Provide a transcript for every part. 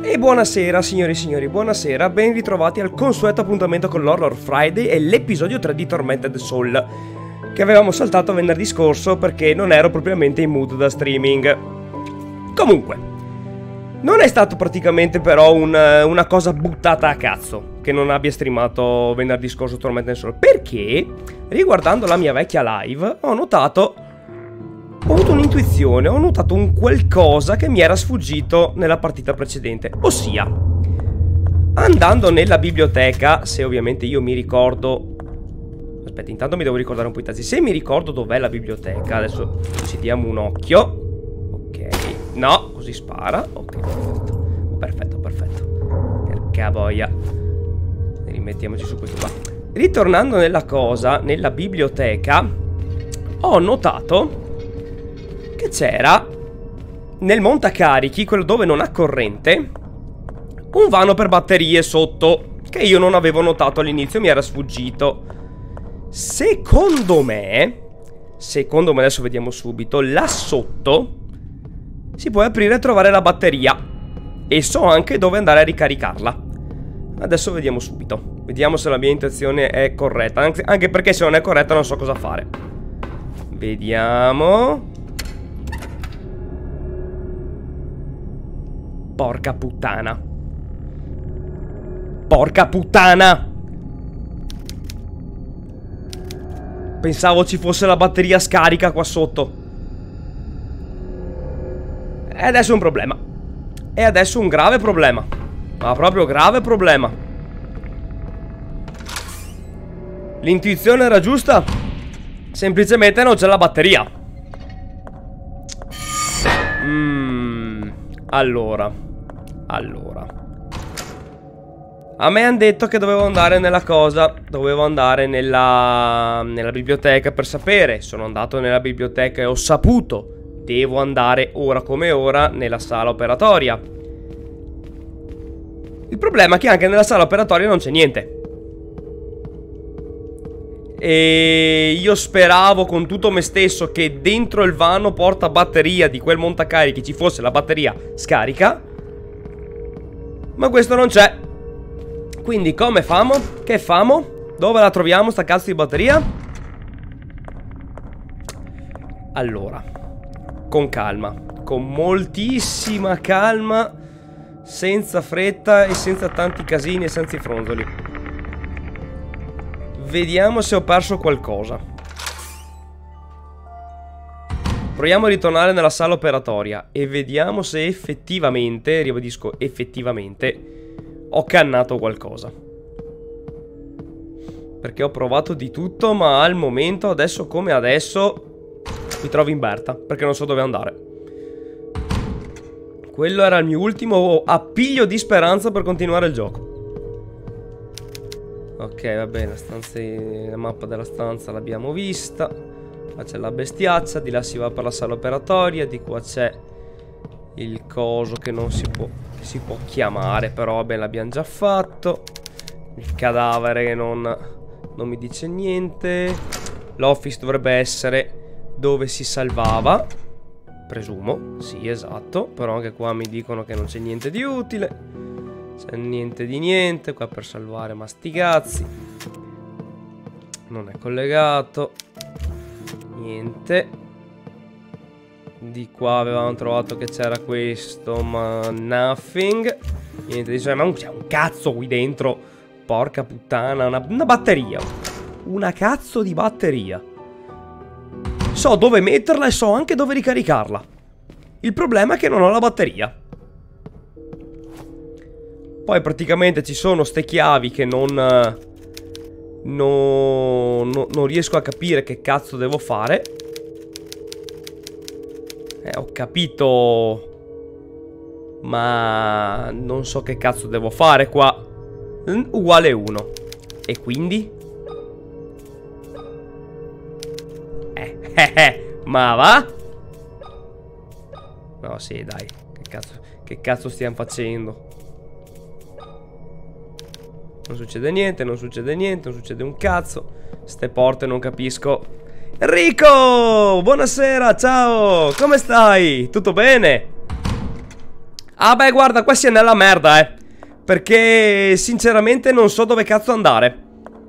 E buonasera signori e signori, buonasera, ben ritrovati al consueto appuntamento con l'Horror Friday e l'episodio 3 di Tormented Soul, che avevamo saltato venerdì scorso perché non ero propriamente in mood da streaming. Comunque, non è stato praticamente però una cosa buttata a cazzo che non abbia streamato venerdì scorso Tormented Soul, perché riguardando la mia vecchia live ho avuto un'intuizione, ho notato un qualcosa che mi era sfuggito nella partita precedente. Ossia, andando nella biblioteca, se ovviamente io mi ricordo... Aspetta, intanto mi devo ricordare un po' i tasti. Se mi ricordo dov'è la biblioteca, adesso ci diamo un occhio. Ok, no, così spara. Ok, perfetto, perfetto. Perché boia. Rimettiamoci su questo qua. Ritornando nella biblioteca, ho notato che c'era nel montacarichi, quello dove non ha corrente, un vano per batterie sotto, che io non avevo notato all'inizio, mi era sfuggito. Secondo me, adesso vediamo subito, là sotto si può aprire e trovare la batteria, e so anche dove andare a ricaricarla. Adesso vediamo subito, vediamo se la mia intuizione è corretta, anche perché se non è corretta non so cosa fare. Vediamo. Porca puttana. Porca puttana. Pensavo ci fosse la batteria scarica qua sotto. E adesso è un problema. E adesso un grave problema. Ma proprio grave problema. L'intuizione era giusta. Semplicemente non c'è la batteria. Allora, a me hanno detto che dovevo andare nella biblioteca per sapere. Sono andato nella biblioteca e ho saputo. Devo andare ora come ora nella sala operatoria. Il problema è che anche nella sala operatoria non c'è niente. E io speravo con tutto me stesso che dentro il vano porta batteria di quel montacarichi ci fosse la batteria scarica, ma questo non c'è. Quindi come famo? Che famo? Dove la troviamo sta cazzo di batteria? Allora, con calma, con moltissima calma, senza fretta e senza tanti casini e senza i fronzoli. Vediamo se ho perso qualcosa. Proviamo a ritornare nella sala operatoria e vediamo se effettivamente, ribadisco effettivamente, ho cannato qualcosa. Perché ho provato di tutto, ma al momento, adesso come adesso, mi trovo in Berta, perché non so dove andare. Quello era il mio ultimo appiglio di speranza per continuare il gioco. Ok, va bene, la mappa della stanza l'abbiamo vista. Qua c'è la bestiaccia, di là si va per la sala operatoria, di qua c'è il coso che non si può chiamare, però vabbè, l'abbiamo già fatto. Il cadavere che non mi dice niente. L'office dovrebbe essere dove si salvava, presumo, sì, esatto. Però anche qua mi dicono che non c'è niente di utile. C'è niente di niente qua per salvare, ma sti cazzi. Non è collegato. Niente. Di qua avevamo trovato che c'era questo, ma nothing. Niente di ma c'è un cazzo qui dentro. Porca puttana, una batteria. Una cazzo di batteria. So dove metterla e so anche dove ricaricarla. Il problema è che non ho la batteria. Poi praticamente ci sono ste chiavi che non riesco a capire che cazzo devo fare. Ho capito, ma non so che cazzo devo fare qua. Uguale 1. E quindi? Ma va? No, sì, dai. Che cazzo stiamo facendo? Non succede niente, non succede niente, non succede un cazzo. Ste porte non capisco. Enrico! Buonasera, ciao! Come stai? Tutto bene? Ah beh, guarda, qua si è nella merda, perché sinceramente non so dove cazzo andare.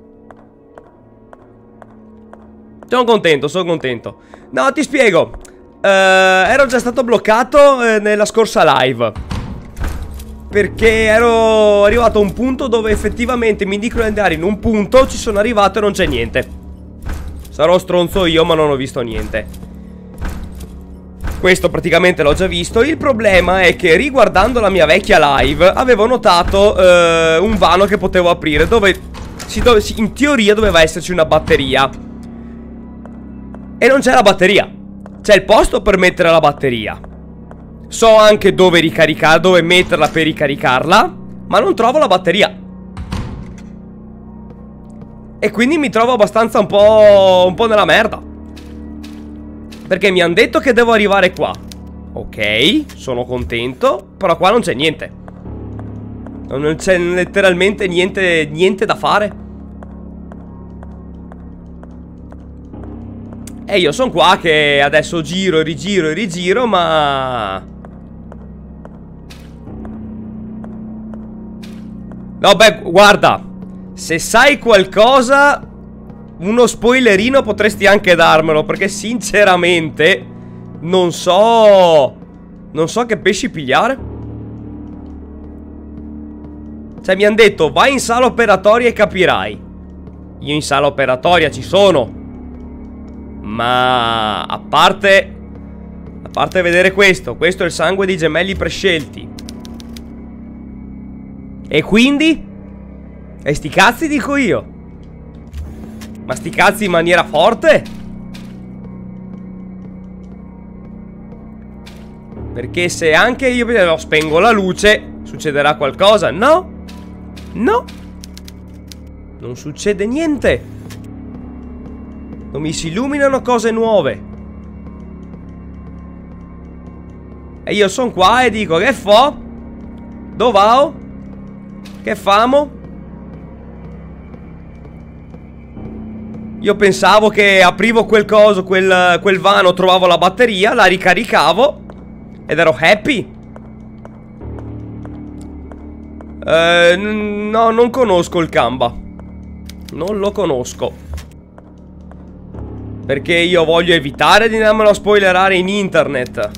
Sono contento, sono contento. No, ti spiego. Ero già stato bloccato nella scorsa live, perché ero arrivato a un punto dove effettivamente mi dicono di andare in un punto. Ci sono arrivato e non c'è niente. Sarò stronzo io, ma non ho visto niente. Questo praticamente l'ho già visto. Il problema è che riguardando la mia vecchia live avevo notato un vano che potevo aprire, dove in teoria doveva esserci una batteria. E non c'è la batteria. C'è il posto per mettere la batteria. So anche dove ricaricarla, dove metterla per ricaricarla, ma non trovo la batteria. E quindi mi trovo abbastanza un po' nella merda, perché mi hanno detto che devo arrivare qua. Ok, sono contento. Però qua non c'è niente. Non c'è letteralmente niente da fare. E io sono qua che adesso giro e rigiro e rigiro, ma... No, beh, guarda, se sai qualcosa, uno spoilerino potresti anche darmelo, perché sinceramente non so che pesci pigliare. Cioè mi hanno detto vai in sala operatoria e capirai. Io in sala operatoria ci sono, ma a parte vedere questo è il sangue dei gemelli prescelti. E quindi? E sti cazzi dico io. Ma sti cazzi in maniera forte? Perché se anche io spengo la luce, succederà qualcosa? No. No. Non succede niente. Non mi si illuminano cose nuove. E io sono qua e dico che fo? Dove vao? Che famo? Io pensavo che aprivo quel coso, quel vano, trovavo la batteria, la ricaricavo ed ero happy. No, non conosco il Kamba. Non lo conosco, perché io voglio evitare di andarmelo a spoilerare in internet.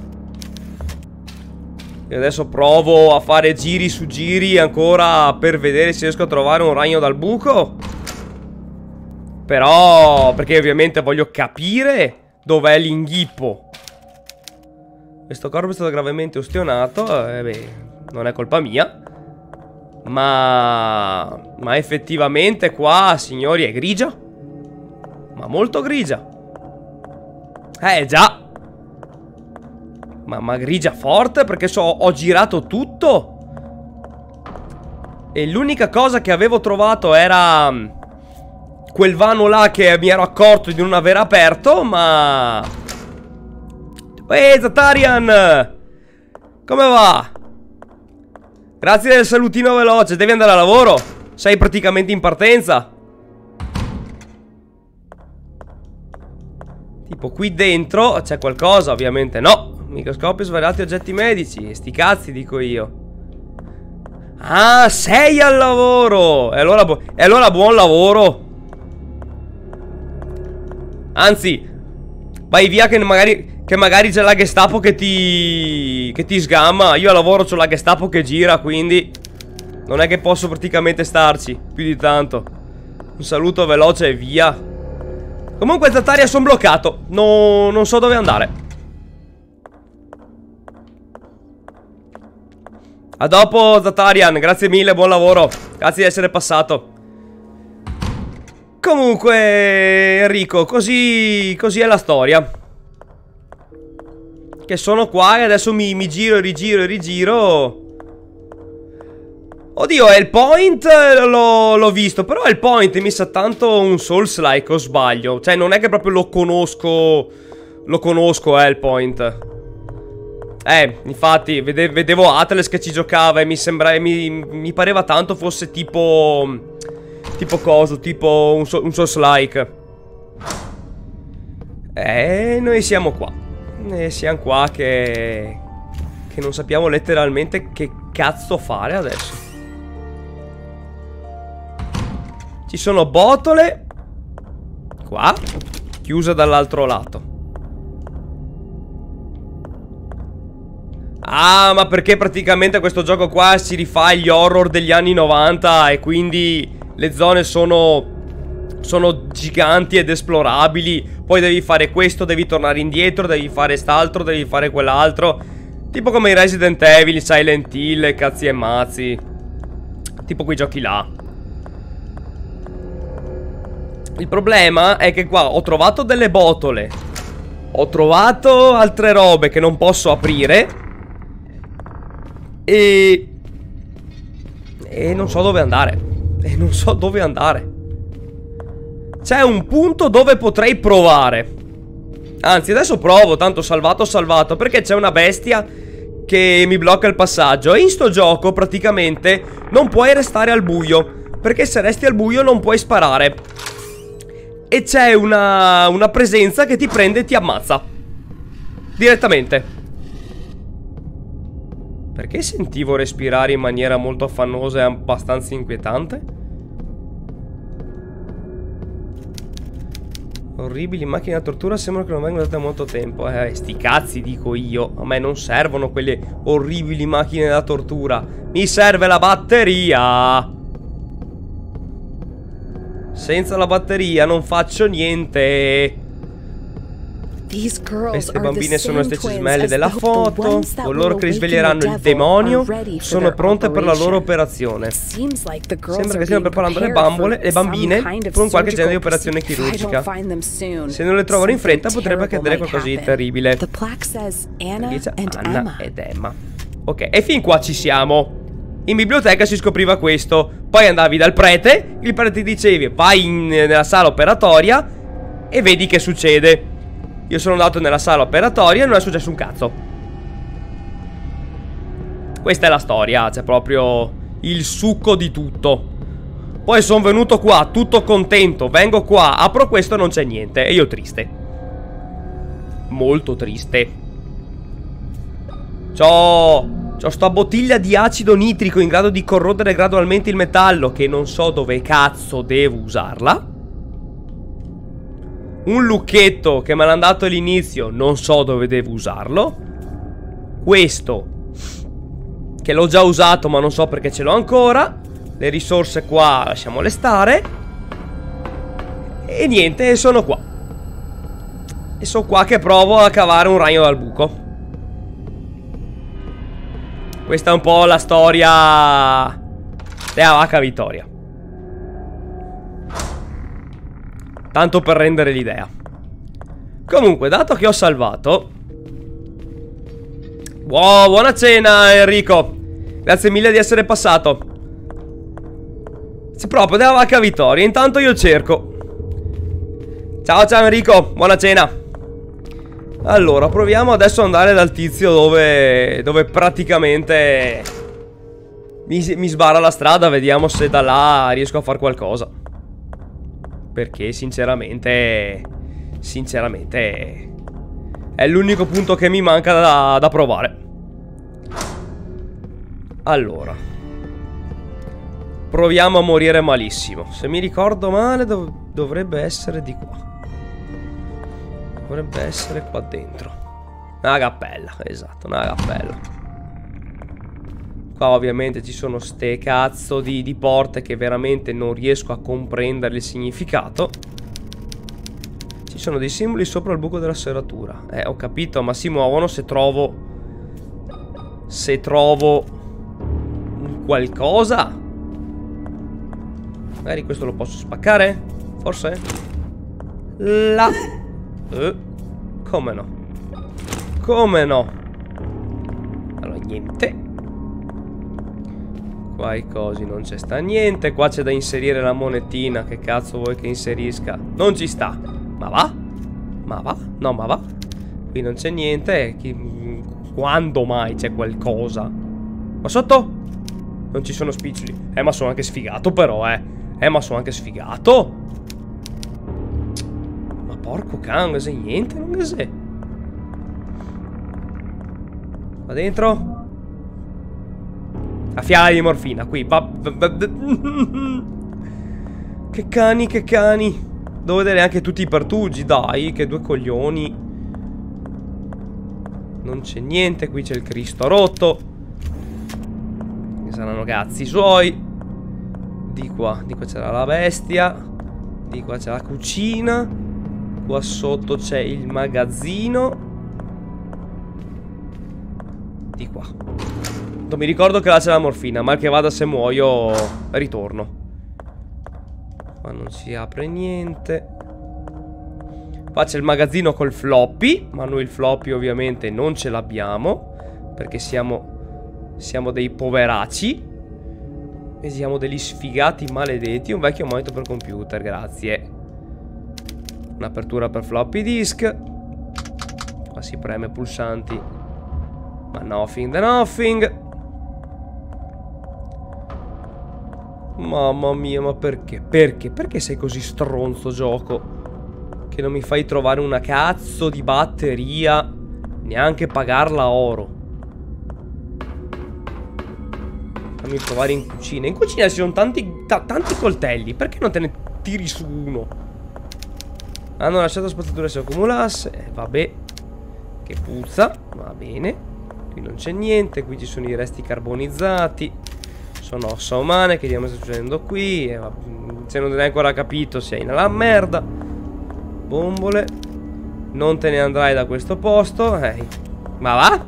E adesso provo a fare giri su giri ancora per vedere se riesco a trovare un ragno dal buco. Però, perché ovviamente voglio capire dov'è l'inghippo. Questo corpo è stato gravemente ustionato. Beh, non è colpa mia. Ma effettivamente qua, signori, è grigia. Ma molto grigia. Già. Ma grigia forte, perché ho girato tutto. E l'unica cosa che avevo trovato era quel vano là che mi ero accorto di non aver aperto, ma... Zatarian! Come va? Grazie del salutino veloce. Devi andare a lavoro? Sei praticamente in partenza. Tipo qui dentro c'è qualcosa, ovviamente no. Microscopio, svariati oggetti medici. Sti cazzi, dico io. Ah, sei al lavoro. E allora buon lavoro. Anzi, vai via che magari c'è la Gestapo che ti sgamma. Io a lavoro c'ho la Gestapo che gira, quindi non è che posso praticamente starci più di tanto. Un saluto veloce e via. Comunque Zataria sono bloccato. Non so dove andare. A dopo Zatarian, grazie mille, buon lavoro. Grazie di essere passato. Comunque Enrico, così è la storia. Che sono qua e adesso mi giro e rigiro e rigiro. Oddio, il point l'ho visto, però il point mi sa tanto un Souls-like, o sbaglio? Cioè non è che proprio lo conosco il point. Infatti vedevo Atlas che ci giocava e mi pareva tanto fosse tipo coso, tipo un Souls-like. Noi siamo qua. E siamo qua che che non sappiamo letteralmente che cazzo fare adesso. Ci sono botole qua, chiuse dall'altro lato. Ah, ma perché praticamente questo gioco qua si rifà agli horror degli anni 90 e quindi le zone sono giganti ed esplorabili. Poi devi fare questo, devi tornare indietro, devi fare st'altro, devi fare quell'altro. Tipo come i Resident Evil, Silent Hill, cazzi e mazzi. Tipo quei giochi là. Il problema è che qua ho trovato delle botole, ho trovato altre robe che non posso aprire e non so dove andare. E non so dove andare. C'è un punto dove potrei provare. Anzi, adesso provo, tanto salvato, perché c'è una bestia che mi blocca il passaggio. E in sto gioco praticamente non puoi restare al buio, perché se resti al buio non puoi sparare. E c'è una presenza che ti prende e ti ammazza direttamente. Perché sentivo respirare in maniera molto affannosa e abbastanza inquietante? Orribili macchine da tortura sembrano che non vengano date molto tempo. Sti cazzi, dico io. A me non servono quelle orribili macchine da tortura. Mi serve la batteria. Senza la batteria non faccio niente. Queste bambine sono le stesse gemelle della foto. Coloro che risveglieranno il demonio sono pronte per la loro operazione. Sembra che stiano preparando le bambine per un qualche genere di operazione chirurgica. Se non le trovano in fretta potrebbe accadere qualcosa di terribile. Dice Anna ed Emma. Ok, e fin qua ci siamo. In biblioteca si scopriva questo. Poi andavi dal prete, il prete ti dicevi vai nella sala operatoria e vedi che succede. Io sono andato nella sala operatoria e non è successo un cazzo. Questa è la storia, c'è proprio il succo di tutto. Poi sono venuto qua tutto contento, vengo qua, apro questo e non c'è niente. E io triste. Molto triste. C'ho sta bottiglia di acido nitrico in grado di corrodere gradualmente il metallo, che non so dove cazzo devo usarla. Un lucchetto che me l'hanno dato all'inizio, non so dove devo usarlo. Questo che l'ho già usato ma non so perché ce l'ho ancora. Le risorse qua lasciamole stare. E niente, sono qua. E sono qua che provo a cavare un ragno dal buco. Questa è un po' la storia della vacca Vittoria. Tanto per rendere l'idea. Comunque, dato che ho salvato... Wow, buona cena Enrico. Grazie mille di essere passato. C'è proprio della vacca Vittoria. Intanto io cerco. Ciao Enrico, buona cena. Allora, proviamo adesso ad andare dal tizio dove praticamente mi sbarra la strada. Vediamo se da là riesco a fare qualcosa. Perché sinceramente è l'unico punto che mi manca da provare. Allora, proviamo a morire malissimo. Se mi ricordo male dovrebbe essere di qua. Dovrebbe essere qua dentro. Una cappella, esatto, una cappella. Qua ovviamente ci sono ste cazzo di porte che veramente non riesco a comprendere il significato. Ci sono dei simboli sopra il buco della serratura. Ho capito, ma si muovono se trovo un qualcosa. Magari questo lo posso spaccare? Forse? Là. Come no? Come no? Allora, niente. Qua i cosi non c'è sta niente. Qua c'è da inserire la monetina. Che cazzo vuoi che inserisca? Non ci sta. Ma va? Ma va? No, ma va? Qui non c'è niente. Quando mai c'è qualcosa? Ma sotto? Non ci sono spiccioli. Ma sono anche sfigato però, ma sono anche sfigato. Ma porco cane, sei niente, non che sei. Qua dentro. La fiala di morfina, qui. Che cani, che cani. Devo vedere anche tutti i pertugi, dai, che due coglioni. Non c'è niente, qui c'è il Cristo rotto. Che saranno cazzi suoi. Di qua c'era la bestia. Di qua c'è la cucina. Qua sotto c'è il magazzino. Di qua. Non mi ricordo che là c'è la morfina. Mal che vada, se muoio ritorno. Qua non si apre niente. Qua c'è il magazzino col floppy. Ma noi il floppy ovviamente non ce l'abbiamo, perché siamo dei poveracci. E siamo degli sfigati maledetti. Un vecchio monitor per computer, grazie. Un'apertura per floppy disk. Qua si preme pulsanti. Ma nothing the nothing. Mamma mia, ma perché? Perché? Perché sei così stronzo, gioco? Che non mi fai trovare una cazzo di batteria, neanche pagarla a oro. Fammi provare in cucina. In cucina ci sono tanti coltelli. Perché non te ne tiri su uno? Hanno lasciato spazzatura se accumulasse. Vabbè. Che puzza. Va bene. Qui non c'è niente. Qui ci sono i resti carbonizzati. Sono ossa umane. Che diamo sta succedendo qui? Se non hai ancora capito, sei nella merda. Bombole. Non te ne andrai da questo posto. Ma va?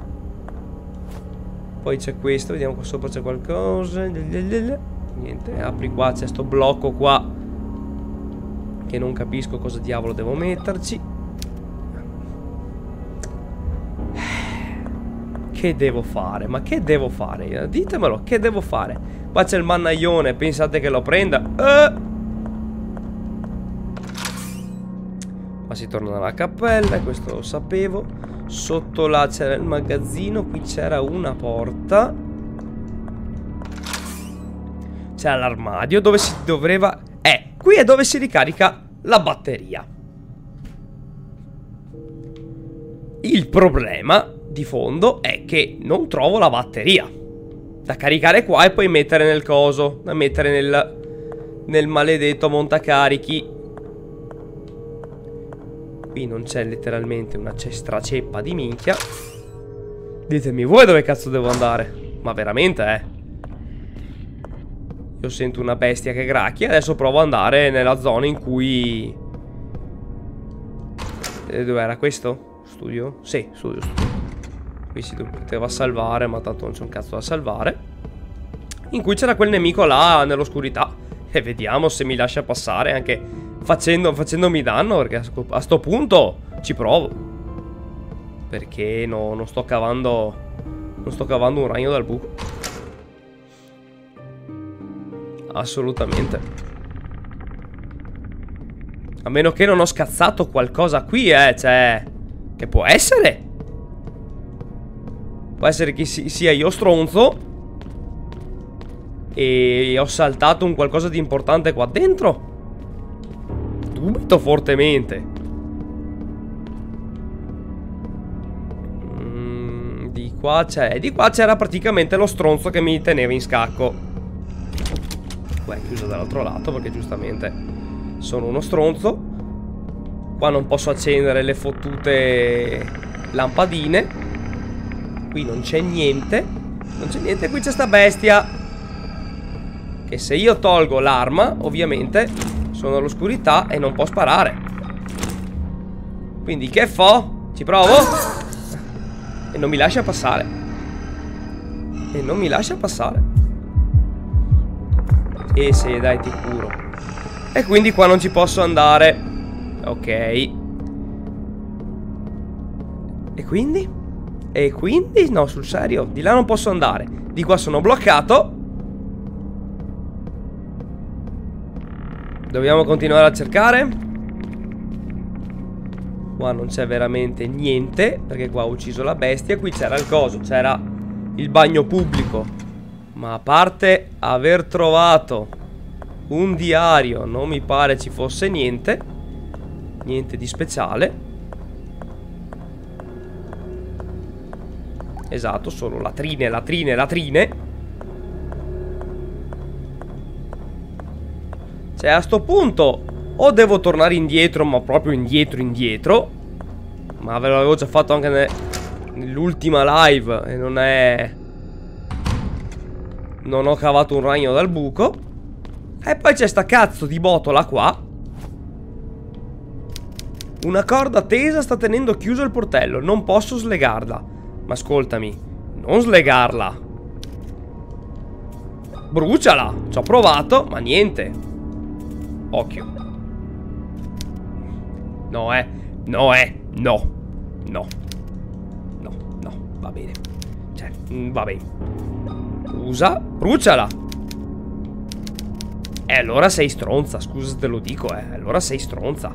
Poi c'è questo. Vediamo qua sopra c'è qualcosa. Niente. Apri qua. C'è sto blocco qua che non capisco cosa diavolo devo metterci. Che devo fare? Ma che devo fare? Ditemelo, che devo fare? Qua c'è il mannaglione, pensate che lo prenda? Qua si torna dalla cappella, questo lo sapevo. Sotto là c'era il magazzino, qui c'era una porta. C'era l'armadio dove si doveva... qui è dove si ricarica la batteria. Il problema di fondo è che non trovo la batteria da caricare qua e poi mettere nel coso, da mettere nel maledetto montacarichi. Qui non c'è letteralmente una straceppa di minchia. Ditemi voi dove cazzo devo andare. Ma veramente, Io sento una bestia che gracchia. Adesso provo ad andare nella zona in cui... dove era questo? Studio? Sì, studio. Qui si poteva salvare, ma tanto non c'è un cazzo da salvare. In cui c'era quel nemico là nell'oscurità. E vediamo se mi lascia passare anche facendomi danno, perché a sto punto ci provo. Perché non sto cavando un ragno dal buco. Assolutamente. A meno che non ho scazzato qualcosa qui, cioè... Che può essere? Può essere che sia io stronzo e ho saltato un qualcosa di importante qua dentro. Dubito fortemente. Di qua c'era praticamente lo stronzo che mi teneva in scacco. Qua è chiuso dall'altro lato perché giustamente sono uno stronzo. Qua non posso accendere le fottute lampadine. Qui non c'è niente. Non c'è niente, qui c'è sta bestia. Che se io tolgo l'arma, ovviamente sono all'oscurità e non può sparare. Quindi che fo? Ci provo? E non mi lascia passare. E non mi lascia passare. E se dai, ti curo. E quindi qua non ci posso andare. Ok. E quindi? E quindi? No, sul serio, di là non posso andare. Di qua sono bloccato. Dobbiamo continuare a cercare. Qua non c'è veramente niente, perché qua ho ucciso la bestia. Qui c'era il coso, c'era il bagno pubblico. Ma a parte aver trovato un diario, non mi pare ci fosse niente. Niente di speciale. Esatto, solo latrine, latrine, latrine. Cioè a sto punto o devo tornare indietro, ma proprio indietro indietro. Ma ve l'avevo già fatto anche nell'ultima live e non è... Non ho cavato un ragno dal buco. E poi c'è sta cazzo di botola qua. Una corda tesa sta tenendo chiuso il portello. Non posso slegarla. Ma ascoltami, non slegarla. Bruciala. Ci ho provato, ma niente. Occhio. No, no, no. No. No, no, va bene. Cioè, va bene. Usa, bruciala. E allora sei stronza, scusa se te lo dico, allora sei stronza.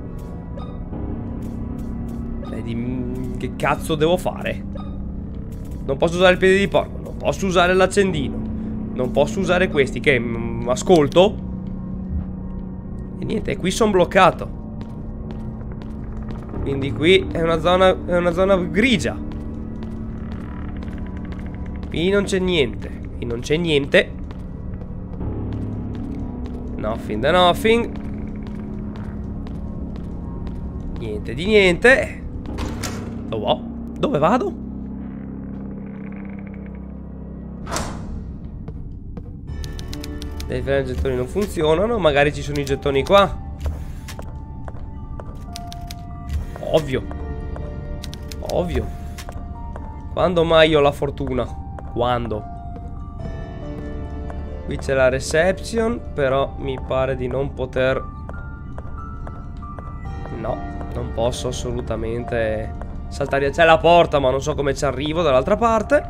Che cazzo devo fare? Non posso usare il piede di porco, non posso usare l'accendino, non posso usare questi che ascolto. E niente, qui sono bloccato. Quindi qui è una zona grigia. Qui non c'è niente. Qui non c'è niente. Nothing da nothing. Niente di niente. Oh, dove vado? I gettoni non funzionano. Magari ci sono i gettoni qua. Ovvio. Ovvio. Quando mai ho la fortuna? Quando? Qui c'è la reception. Però mi pare di non poter... No, non posso assolutamente saltare. C'è la porta ma non so come ci arrivo dall'altra parte.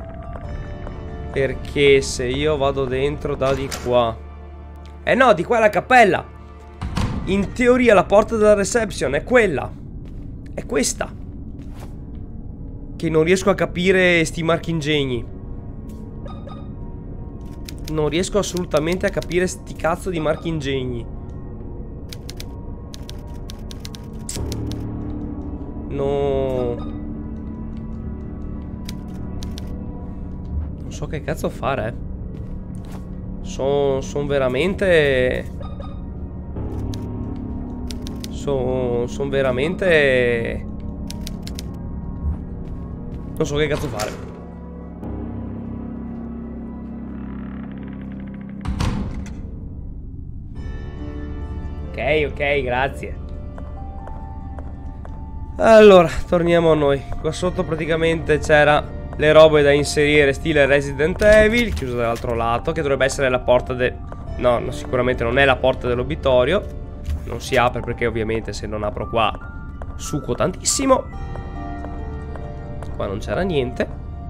Perché se io vado dentro da di qua... no, di qua è la cappella. In teoria la porta della reception è quella. È questa. Che non riesco a capire sti marchingegni. Non riesco assolutamente a capire sti cazzo di marchingegni. No. Non so che cazzo fare, Sono veramente... Sono veramente... Non so che cazzo fare. Ok, grazie. Allora, torniamo a noi. Qua sotto praticamente c'era le robe da inserire stile Resident Evil, chiuso dall'altro lato, che dovrebbe essere la porta del... No, sicuramente non è la porta dell'obitorio. Non si apre perché ovviamente se non apro qua succo tantissimo. Qua non c'era niente.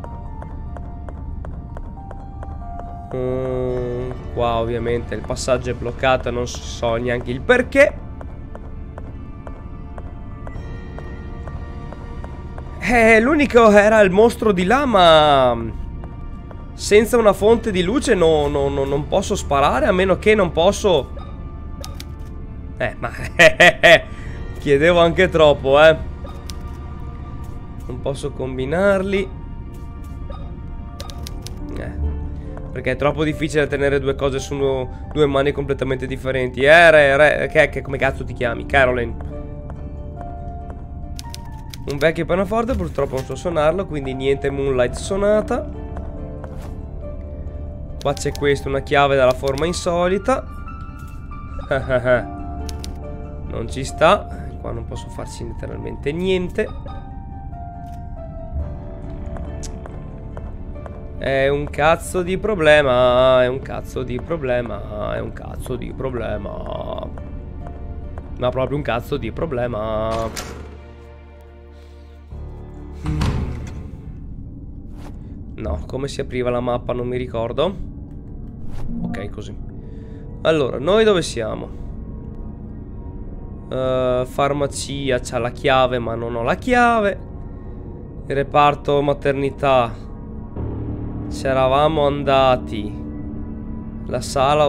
Qua ovviamente il passaggio è bloccato e non so neanche il perché. L'unico era il mostro di là, ma senza una fonte di luce non posso sparare, a meno che non posso... ma chiedevo anche troppo, Non posso combinarli. Perché è troppo difficile tenere due cose su due mani completamente differenti. Come cazzo ti chiami? Caroline. Un vecchio pianoforte, purtroppo non so suonarlo, quindi niente Moonlight suonata. Qua c'è questo, una chiave dalla forma insolita. Non ci sta. Qua non posso farci letteralmente niente. È un cazzo di problema. È un cazzo di problema. È un cazzo di problema. Ma proprio un cazzo di problema. No, come si apriva la mappa non mi ricordo. Ok, così. Allora, noi dove siamo? Farmacia c'ha la chiave ma non ho la chiave. Il reparto maternità c'eravamo andati. La sala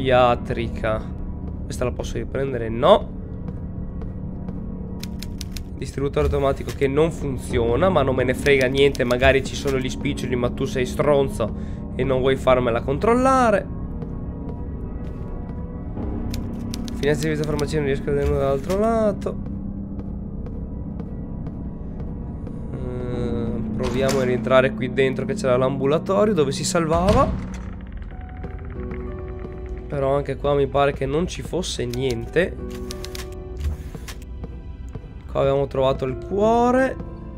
odontoiatrica. Questa la posso riprendere? No. Distributore automatico che non funziona, ma non me ne frega niente. Magari ci sono gli spiccioli, ma tu sei stronzo e non vuoi farmela controllare. Finanza di vita farmacia, non riesco a vederlo dall'altro lato. Proviamo a rientrare qui dentro che c'era l'ambulatorio dove si salvava. Però anche qua mi pare che non ci fosse niente. Qua avevamo trovato il cuore.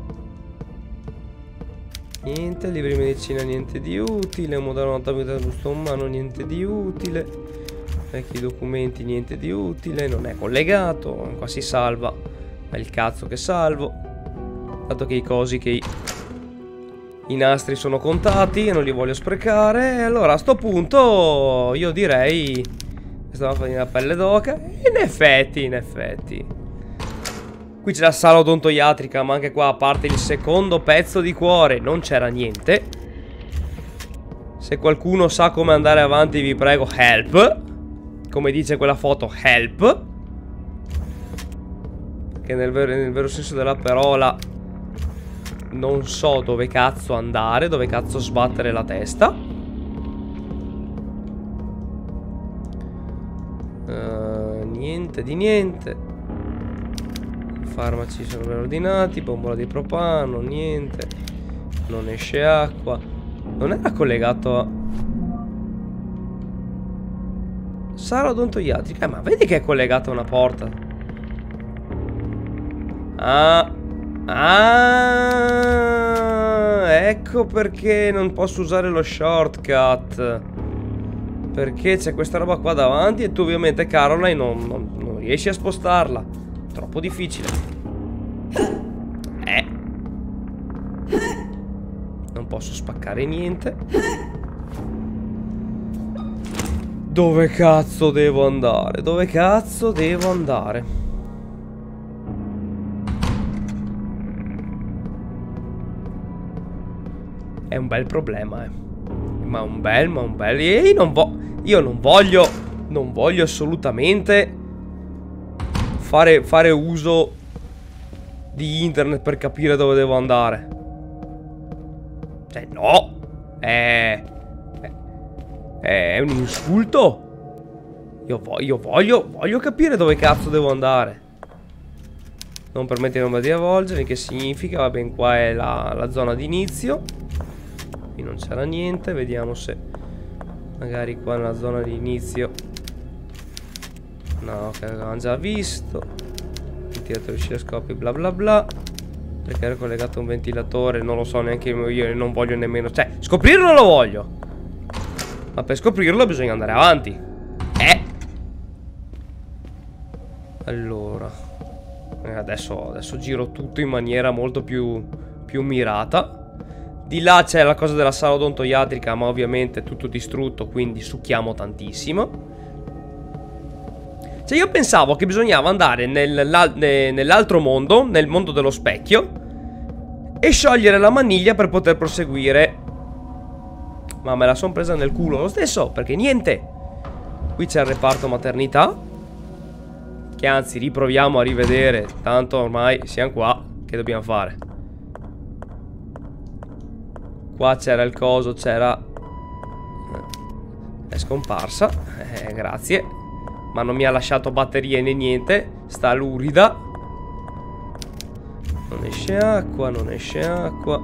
Niente, libri di medicina niente di utile. Modello anatomico del busto umano niente di utile. Vecchi documenti niente di utile. Non è collegato. Qua si salva. Ma il cazzo che salvo. Dato che i cosi che i nastri sono contati e non li voglio sprecare. Allora a sto punto io direi stavo facendo la pelle d'oca. In effetti qui c'è la sala odontoiatrica, ma anche qua a parte il secondo pezzo di cuore non c'era niente. Se qualcuno sa come andare avanti vi prego help. Come dice quella foto help. Perché nel vero senso della parola non so dove cazzo andare, dove cazzo sbattere la testa. Niente di niente. I farmaci sono ben ordinati. Bombola di propano, niente. Non esce acqua. Non era collegato a sala odontoiatrica. Ma vedi che è collegato a una porta. Ecco perché non posso usare lo shortcut. Perché c'è questa roba qua davanti e tu ovviamente Caroline non riesci a spostarla. Troppo difficile. Non posso spaccare niente. Dove cazzo devo andare? Dove cazzo devo andare? È un bel problema, Ma un bel. Io non voglio assolutamente fare uso di internet per capire dove devo andare. Cioè, no. È un insulto. Io voglio capire dove cazzo devo andare. Non permettere di avvolgermi. Che significa? Va bene, qua è la zona di inizio. Qui non c'era niente. Vediamo se magari qua nella zona di inizio. No, che avevamo già visto. Ventilatore oscilloscopi bla bla bla. Perché era collegato a un ventilatore. Non lo so neanche io e non voglio nemmeno. Cioè, scoprirlo lo voglio. Ma per scoprirlo bisogna andare avanti. Allora adesso giro tutto in maniera molto più mirata. Di là c'è la cosa della sala odontoiatrica, ma ovviamente è tutto distrutto, quindi succhiamo tantissimo. Cioè io pensavo che bisognava andare nell'altro mondo, nel mondo dello specchio, e sciogliere la maniglia per poter proseguire. Ma me la sono presa nel culo lo stesso, perché niente. Qui c'è il reparto maternità, che anzi riproviamo a rivedere, tanto ormai siamo qua. Che dobbiamo fare? Qua c'era il coso, c'era... È scomparsa. Grazie. Ma non mi ha lasciato batterie né niente. Sta lurida. Non esce acqua, non esce acqua.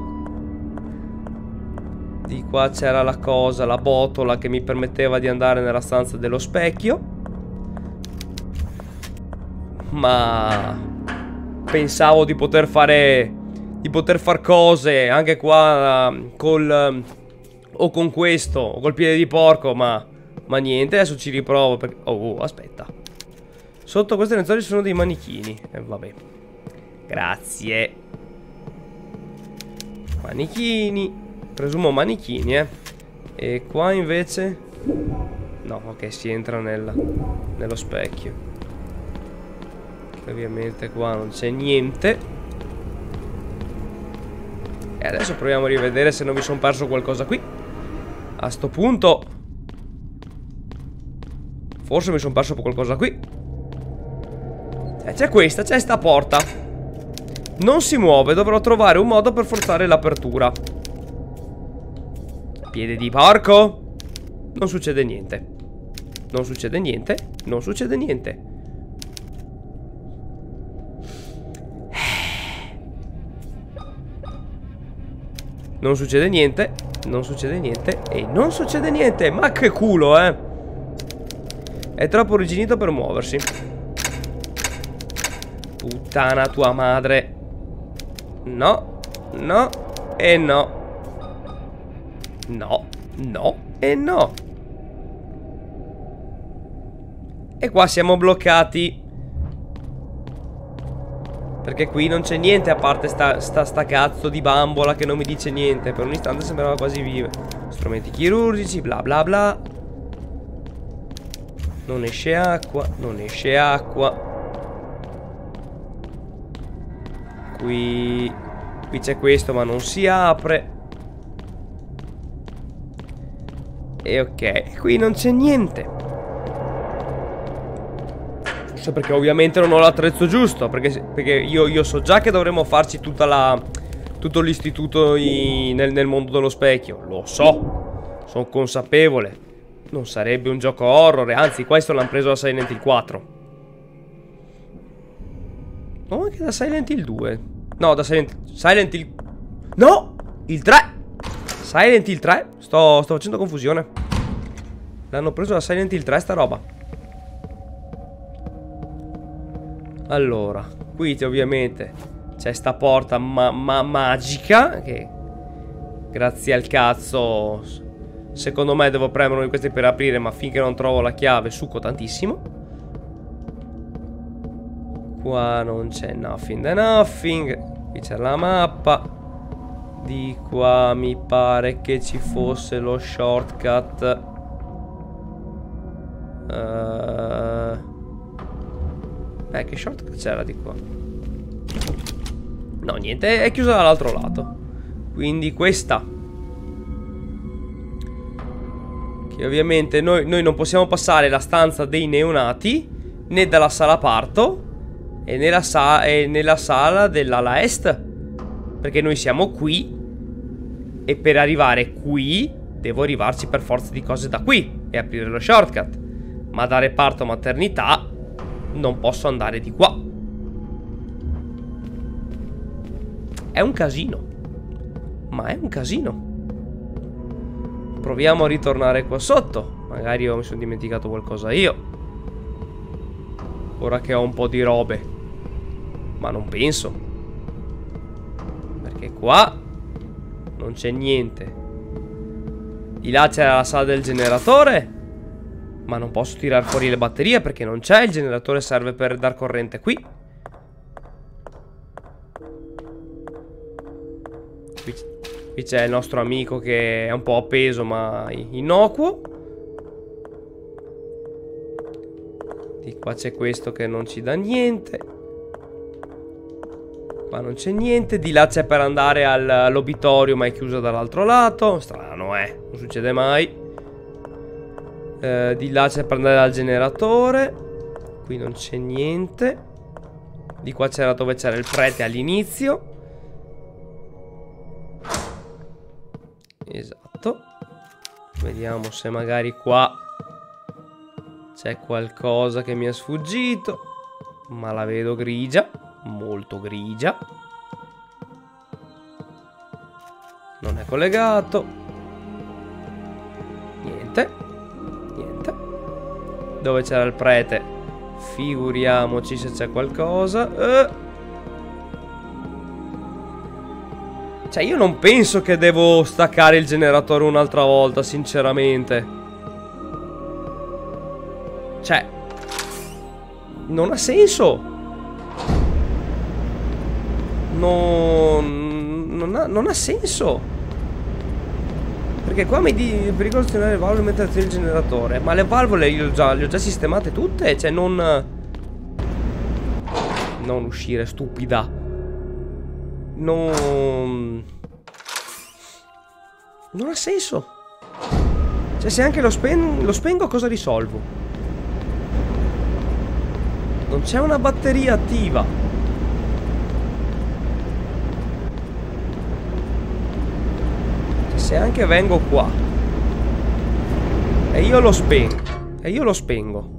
Di qua c'era la cosa, la botola che mi permetteva di andare nella stanza dello specchio. Ma pensavo di poter fare... far cose anche qua o con questo o col piede di porco, ma niente. Adesso ci riprovo perché... Oh, aspetta. Sotto queste lenzuola ci sono dei manichini. Vabbè. Grazie. Manichini. Presumo manichini, E qua invece... No, ok, si entra nello specchio. Ovviamente qua non c'è niente. E adesso proviamo a rivedere se non mi sono perso qualcosa qui. A sto punto forse mi sono perso qualcosa qui. C'è questa, c'è sta porta. Non si muove, dovrò trovare un modo per forzare l'apertura. Piede di porco. Non succede niente. Non succede niente. Non succede niente. Non succede niente. Non succede niente. E non succede niente. Ma che culo, eh. È troppo rigidito per muoversi. Puttana tua madre. No. No. E no. No. No. E no. E qua siamo bloccati. Perché qui non c'è niente a parte sta cazzo di bambola che non mi dice niente. Per un istante sembrava quasi viva. Strumenti chirurgici, bla bla bla. Non esce acqua. Non esce acqua. Qui c'è questo ma non si apre. E ok, qui non c'è niente. Forse perché ovviamente non ho l'attrezzo giusto. Perché io so già che dovremmo farci tutto l'istituto nel mondo dello specchio. Lo so. Sono consapevole. Non sarebbe un gioco horror. Anzi, questo l'hanno preso da Silent Hill 4. O anche da Silent Hill 2. No, da Silent Hill. No! Il 3! Silent Hill 3. Sto facendo confusione. L'hanno preso da Silent Hill 3 sta roba. Allora, qui ovviamente c'è sta porta magica che grazie al cazzo secondo me devo premere uno di questi per aprire, ma finché non trovo la chiave succo tantissimo. Qua non c'è nothing da nothing. Qui c'è la mappa. Di qua mi pare che ci fosse lo shortcut. Che shortcut c'era di qua? No, niente, è chiusa dall'altro lato. Quindi questa, che ovviamente noi non possiamo passare la stanza dei neonati, né dalla sala parto e nella sala dell'ala est, perché noi siamo qui. E per arrivare qui devo arrivarci per forza di cose da qui e aprire lo shortcut. Ma da reparto maternità non posso andare di qua. È un casino. Ma è un casino. Proviamo a ritornare qua sotto. Magari mi sono dimenticato qualcosa io. Ora che ho un po' di robe. Ma non penso. Perché qua non c'è niente. Di là c'è la sala del generatore, ma non posso tirare fuori le batterie perché non c'è. Il generatore serve per dar corrente qui. Qui c'è il nostro amico che è un po' appeso ma innocuo. Di qua c'è questo che non ci dà niente. Qua non c'è niente. Di là c'è per andare all'obitorio, ma è chiusa dall'altro lato. Strano, non succede mai. Di là c'è per andare al generatore. Qui non c'è niente. Di qua c'era dove c'era il prete all'inizio. Esatto. Vediamo se magari qua c'è qualcosa che mi è sfuggito. Ma la vedo grigia. Molto grigia. Non è collegato. Niente. Niente. Dove c'era il prete? Figuriamoci se c'è qualcosa. Cioè io non penso che devo staccare il generatore un'altra volta, sinceramente. Cioè non ha senso. Non ha senso. Perché qua mi dice pericolo azionare le valvole mentre azioni il generatore. Ma le valvole le ho già sistemate tutte. Cioè non uscire, stupida. Non ha senso. Cioè se anche lo spengo cosa risolvo? Non c'è una batteria attiva. se anche vengo qua e io lo spengo,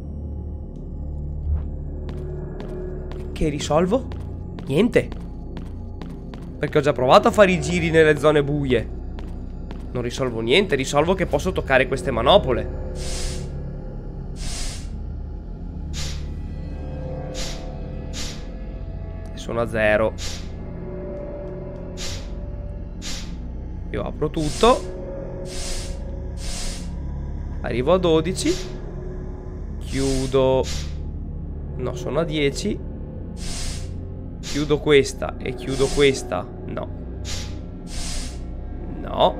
che risolvo? Niente. Perché ho già provato a fare i giri nelle zone buie. Non risolvo niente. Risolvo che posso toccare queste manopole. E sono a 0. Io apro tutto. Arrivo a 12. Chiudo. No, sono a 10. Chiudo questa e chiudo questa. No. No.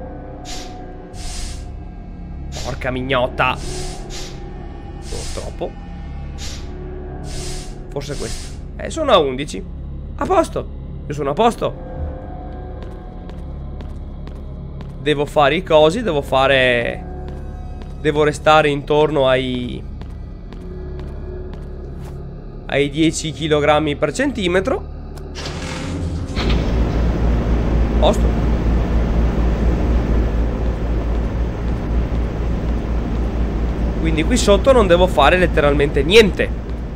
Porca mignotta. Troppo. Forse questo. Sono a 11. A posto. Io sono a posto. Devo fare i cosi. Devo restare intorno ai 10 kg per centimetro. Posto. Quindi qui sotto non devo fare letteralmente niente.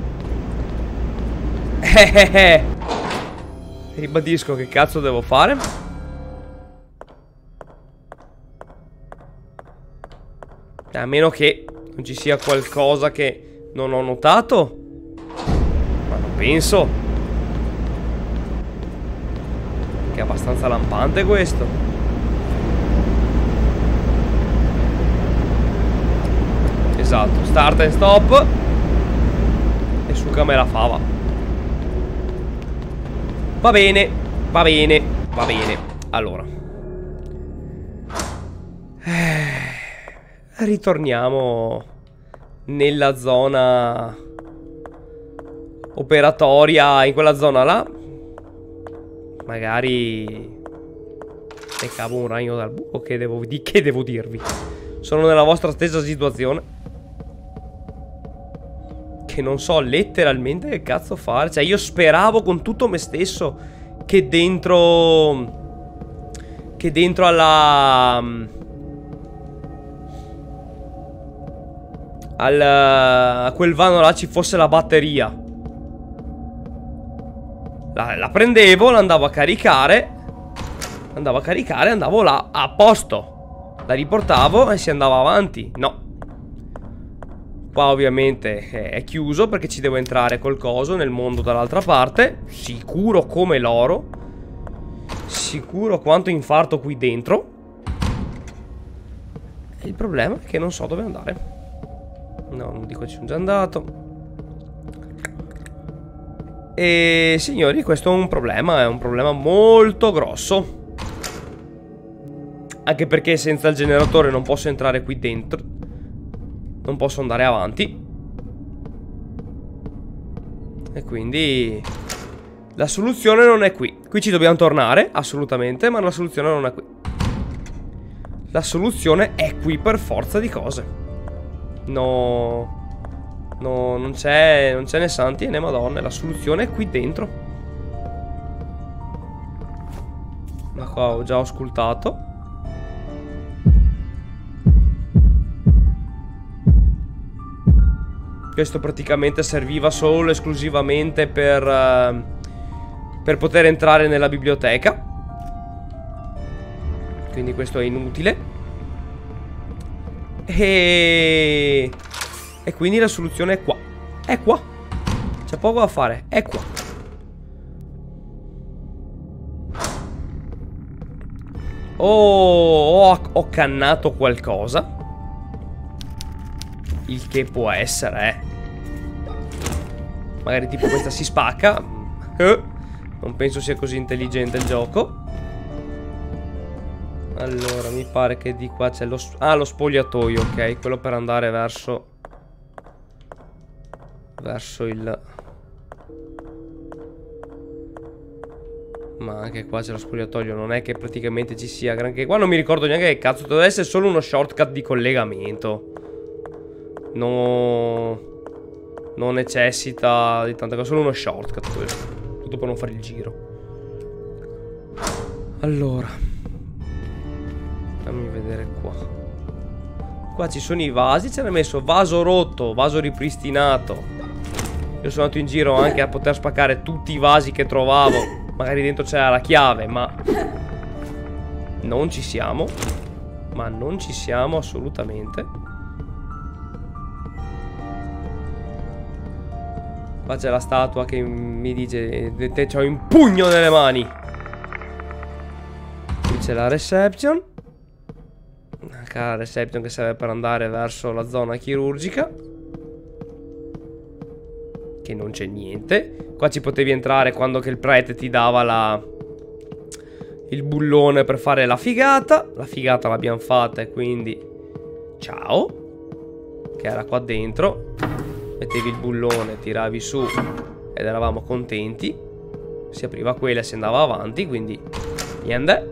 Ribadisco, che cazzo devo fare? A meno che non ci sia qualcosa che non ho notato. Ma non penso. Che è abbastanza lampante questo. Esatto, start and stop. E succa me la fava. Va bene, va bene, va bene. Allora, ritorniamo nella zona operatoria, in quella zona là. Magari ne cavo un ragno dal buco. Che devo dirvi? Sono nella vostra stessa situazione, che non so letteralmente che cazzo fare. Cioè, io speravo con tutto me stesso che dentro a quel vano là ci fosse la batteria. La prendevo, l'andavo a caricare. Andavo là, a posto. La riportavo e si andava avanti. No. Qua ovviamente è chiuso, perché ci devo entrare col coso nel mondo dall'altra parte. Sicuro come l'oro. Sicuro quanto infarto qui dentro. E il problema è che non so dove andare. No, non dico, ci sono già andato. E signori, questo è un problema molto grosso. Anche perché senza il generatore non posso entrare qui dentro. Non posso andare avanti. E quindi la soluzione non è qui. Qui ci dobbiamo tornare, assolutamente. Ma la soluzione non è qui. La soluzione è qui per forza di cose. No, non c'è né santi né madonne. La soluzione è qui dentro. Ma qua ho già ascoltato. Questo praticamente serviva solo esclusivamente per poter entrare nella biblioteca. Quindi questo è inutile. E quindi la soluzione è qua. È qua. C'è poco da fare. È qua. Ho cannato qualcosa. Il che può essere, magari tipo questa si spacca. Non penso sia così intelligente il gioco. Allora, mi pare che di qua c'è lo spogliatoio, ok. Quello per andare verso il... Ma anche qua c'è lo spogliatoio. Non è che praticamente ci sia granché. Qua non mi ricordo neanche che cazzo. Deve essere solo uno shortcut di collegamento. Non necessita di tanta cosa. Solo uno shortcut questo. Tutto per non fare il giro. Allora, Fammi vedere qua. Qua ci sono i vasi. C'era messo vaso rotto, vaso ripristinato. Io sono andato in giro anche a poter spaccare tutti i vasi che trovavo. Magari dentro c'era la chiave, ma non ci siamo. Ma non ci siamo assolutamente. Qua c'è la statua che mi dice: te c'ho un pugno nelle mani. Qui c'è la reception. Anche la reception che serve per andare verso la zona chirurgica. Che non c'è niente. Qua ci potevi entrare quando che il prete ti dava il bullone per fare la figata. La figata l'abbiamo fatta e quindi ciao. Che era qua dentro. Mettevi il bullone, tiravi su ed eravamo contenti. Si apriva quella e si andava avanti, quindi niente.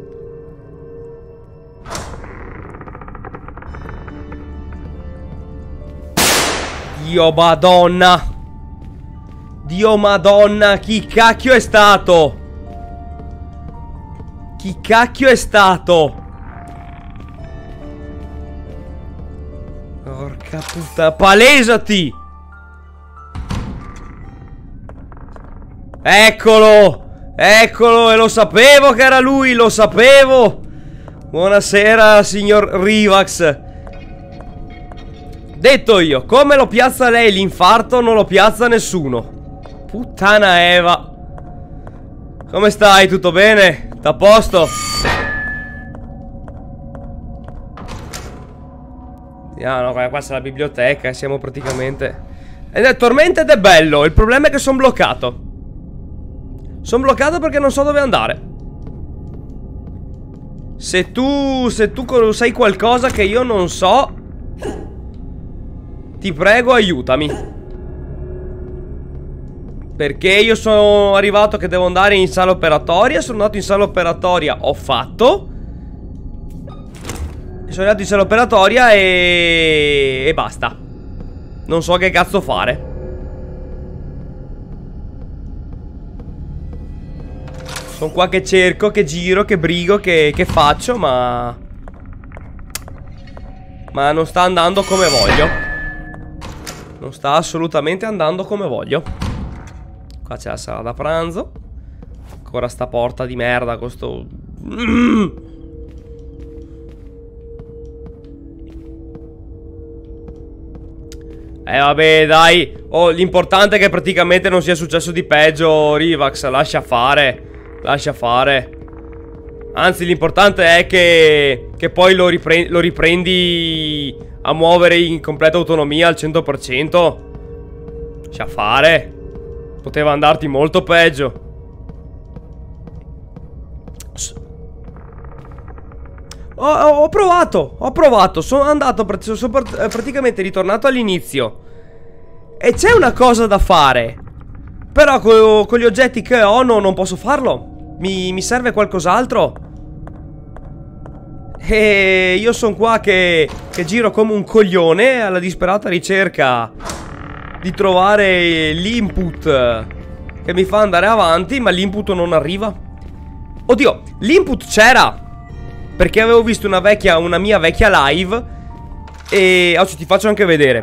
Dio madonna. Dio madonna, chi cacchio è stato? Chi cacchio è stato? Porca puttana, palesati! Eccolo! Eccolo, e lo sapevo che era lui, lo sapevo! Buonasera, signor Rivax. Detto io, come lo piazza lei l'infarto, non lo piazza nessuno. Puttana Eva. Come stai? Tutto bene? T'à a posto? Ah no, qua c'è la biblioteca. Siamo praticamente... Tormented è bello. Il problema è che sono bloccato. Sono bloccato perché non so dove andare. Se tu sai qualcosa che io non so, ti prego aiutami. Perché io sono arrivato che devo andare in sala operatoria. Sono andato in sala operatoria, ho fatto. Sono andato in sala operatoria e basta. Non so che cazzo fare. Sono qua che cerco, che giro, che brigo, che faccio, ma non sta andando come voglio. Non sta assolutamente andando come voglio. Qua c'è la sala da pranzo. Ancora sta porta di merda con sto... vabbè dai. Oh, l'importante è che praticamente non sia successo di peggio, Rivax. Lascia fare. Lascia fare. Anzi, l'importante è che poi lo riprendi a muovere in completa autonomia al 100%. Lascia fare. Poteva andarti molto peggio. Ho provato. Sono andato, sono praticamente ritornato all'inizio. E c'è una cosa da fare. Però con gli oggetti che ho non posso farlo. Mi serve qualcos'altro. E io sono qua che giro come un coglione alla disperata ricerca di trovare l'input che mi fa andare avanti, ma l'input non arriva. Oddio, l'input c'era, perché avevo visto una mia vecchia live. E oggi ti faccio anche vedere.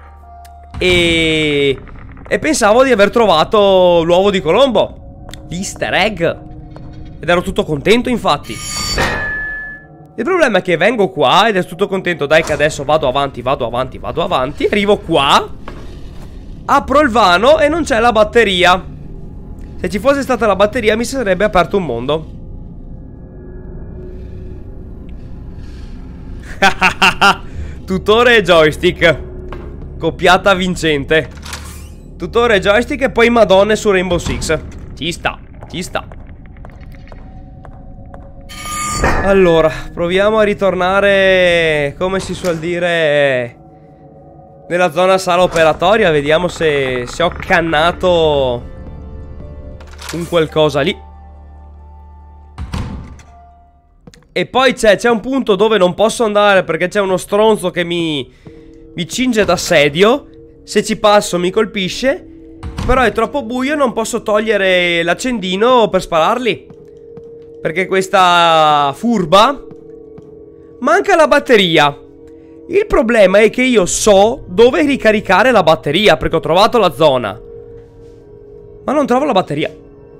E pensavo di aver trovato l'uovo di Colombo, l'easter egg, ed ero tutto contento, infatti. Il problema è che vengo qua ed è tutto contento. Dai che adesso vado avanti. Arrivo qua, apro il vano e non c'è la batteria. Se ci fosse stata la batteria mi sarebbe aperto un mondo. Tutore e joystick, coppiata vincente. Tutore e joystick e poi madonne su Rainbow Six. Ci sta. Allora, proviamo a ritornare, come si suol dire, nella zona sala operatoria. Vediamo se ho cannato un qualcosa lì. E poi c'è un punto dove non posso andare perché c'è uno stronzo che mi cinge d'assedio. Se ci passo mi colpisce. Però è troppo buio e non posso togliere l'accendino per spararli, perché questa furba manca la batteria. Il problema è che io so dove ricaricare la batteria, perché ho trovato la zona, ma non trovo la batteria.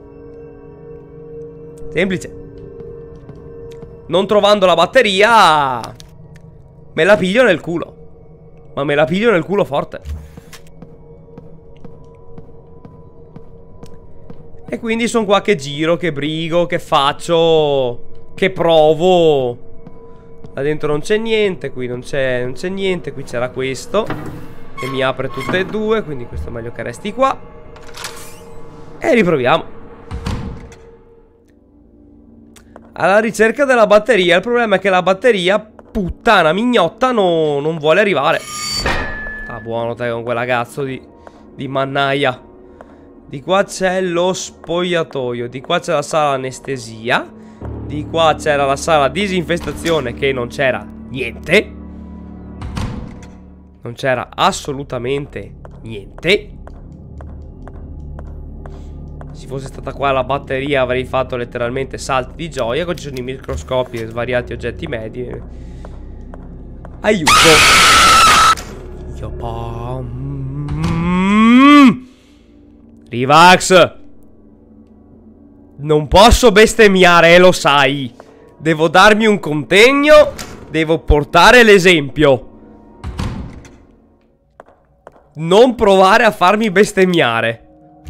Semplice. Non trovando la batteria, me la piglio nel culo. Ma me la piglio nel culo forte. E quindi sono qua che giro, che brigo, che faccio, che provo. Là dentro non c'è niente, qui non c'è niente. Qui c'era questo che mi apre tutte e due, quindi questo è meglio che resti qua. E riproviamo. Alla ricerca della batteria. Il problema è che la batteria, puttana mignotta, non vuole arrivare. Sta buono te con quella cazzo di mannaia. Di qua c'è lo spogliatoio. Di qua c'è la sala anestesia. Di qua c'era la sala disinfestazione, che non c'era niente. Non c'era assolutamente niente. Se fosse stata qua la batteria avrei fatto letteralmente salti di gioia. Qua ci sono i microscopi e svariati oggetti medi. Aiuto. Rivax. Non posso bestemmiare, lo sai. Devo darmi un contegno. Devo portare l'esempio. Non provare a farmi bestemmiare.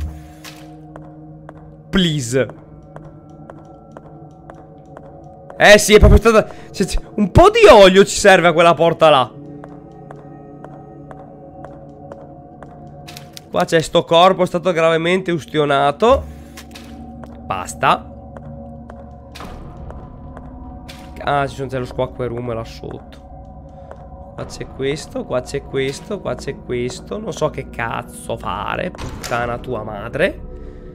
Please. Sì, è proprio stata... Un po' di olio ci serve a quella porta là. Qua c'è sto corpo, è stato gravemente ustionato. Basta. Ah, c'è lo squacquer room là sotto. Qua c'è questo, qua c'è questo, qua c'è questo. Non so che cazzo fare, puttana tua madre.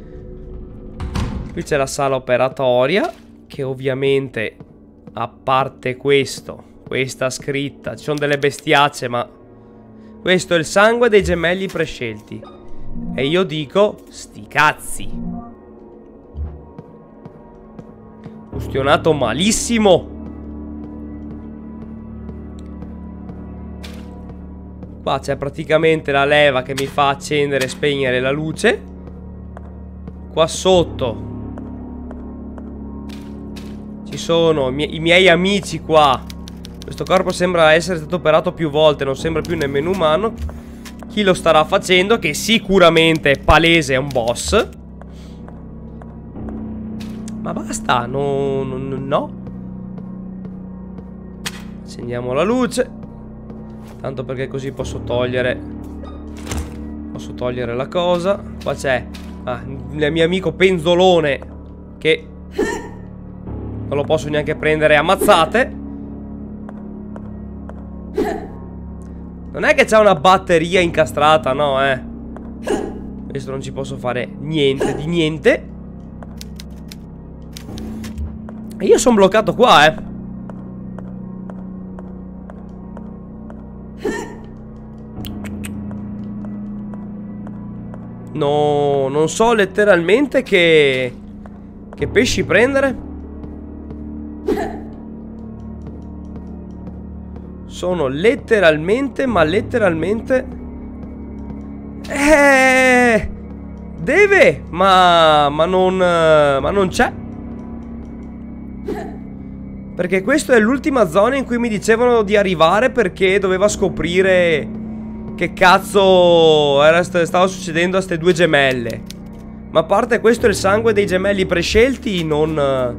Qui c'è la sala operatoria, che ovviamente, a parte questo, questa scritta, ci sono delle bestiacce, ma questo è il sangue dei gemelli prescelti. E io dico, sti cazzi. Ustionato malissimo. Qua c'è praticamente la leva che mi fa accendere e spegnere la luce. Qua sotto ci sono i miei amici qua. Questo corpo sembra essere stato operato più volte, non sembra più nemmeno umano. Chi lo starà facendo, che sicuramente è palese, è un boss. Ma basta, no. Accendiamo la luce. Tanto perché così posso togliere la cosa. Qua c'è il mio amico penzolone, che non lo posso neanche prendere a mazzate. Non è che c'è una batteria incastrata, no, Questo non ci posso fare niente di niente. E io sono bloccato qua, No, non so letteralmente che pesci prendere. Sono letteralmente, ma letteralmente... Deve, ma non c'è. Perché questa è l'ultima zona in cui mi dicevano di arrivare, perché doveva scoprire che cazzo stava succedendo a ste due gemelle. Ma a parte questo, il sangue dei gemelli prescelti non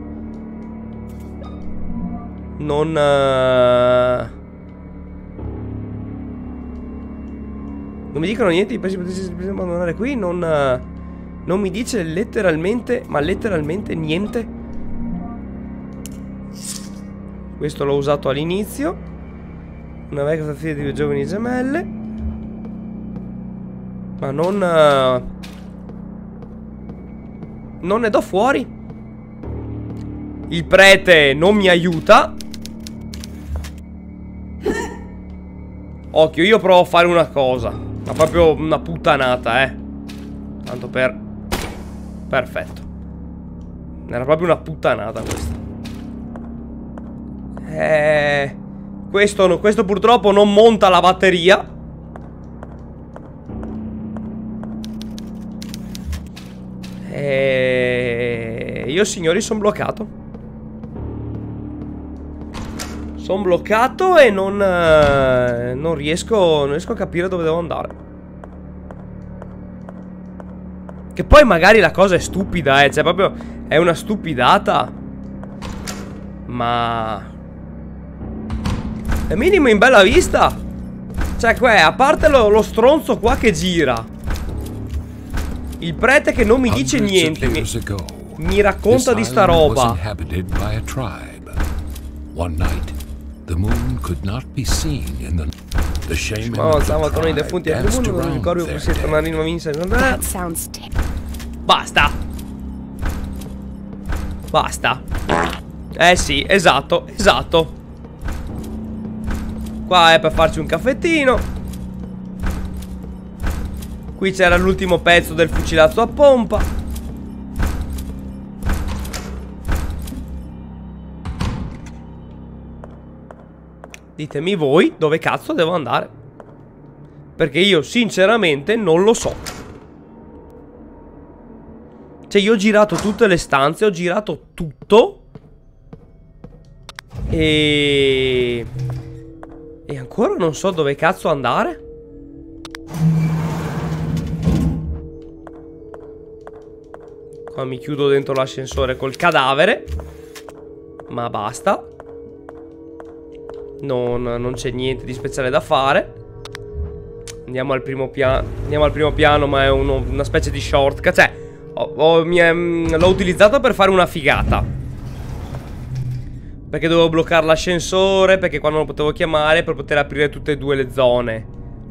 mi dicono niente di potessi abbandonare qui. Non mi dice letteralmente, ma letteralmente niente. Questo l'ho usato all'inizio. Una vecchia figlia di due giovani gemelle. Ma non ne do fuori. Il prete non mi aiuta. Occhio, io provo a fare una cosa, ma proprio una puttanata, Tanto per... Perfetto. Era proprio una puttanata questa. Questo purtroppo non monta la batteria. Io, signori, sono bloccato. Sono bloccato e non riesco a capire dove devo andare. Che poi magari la cosa è stupida, cioè proprio è una stupidata. Ma è minimo in bella vista. Cioè qua, a parte lo stronzo qua che gira, il prete che non mi dice niente, mi racconta di sta roba. Ma stava tornando i defunti al mondo, non ricordo che si tornare in una vinsa. Basta. Basta. Sì, esatto. Qua è per farci un caffettino. Qui c'era l'ultimo pezzo del fucilazzo a pompa. Ditemi voi dove cazzo devo andare, perché io sinceramente non lo so. Cioè io ho girato tutte le stanze, ho girato tutto e ancora non so dove cazzo andare. Qua mi chiudo dentro l'ascensore col cadavere. Ma basta. Non c'è niente di speciale da fare. Andiamo al primo piano, ma è una specie di shortcut. Cioè l'ho utilizzato per fare una figata, perché dovevo bloccare l'ascensore, perché qua non lo potevo chiamare, per poter aprire tutte e due le zone.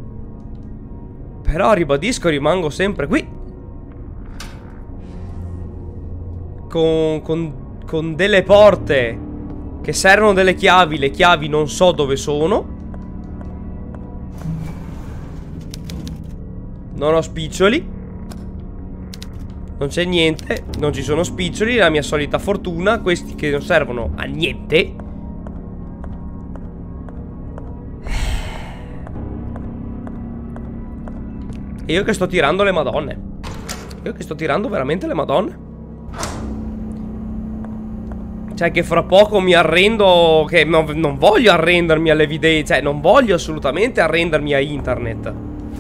Però ribadisco, rimango sempre qui con delle porte che servono delle chiavi. Le chiavi non so dove sono. Non ho spiccioli. Non c'è niente. Non ci sono spiccioli. La mia solita fortuna. Questi che non servono a niente. E io che sto tirando le madonne. Io che sto tirando veramente le madonne. Cioè che fra poco mi arrendo. Che non voglio arrendermi alle video. Cioè non voglio assolutamente arrendermi a internet.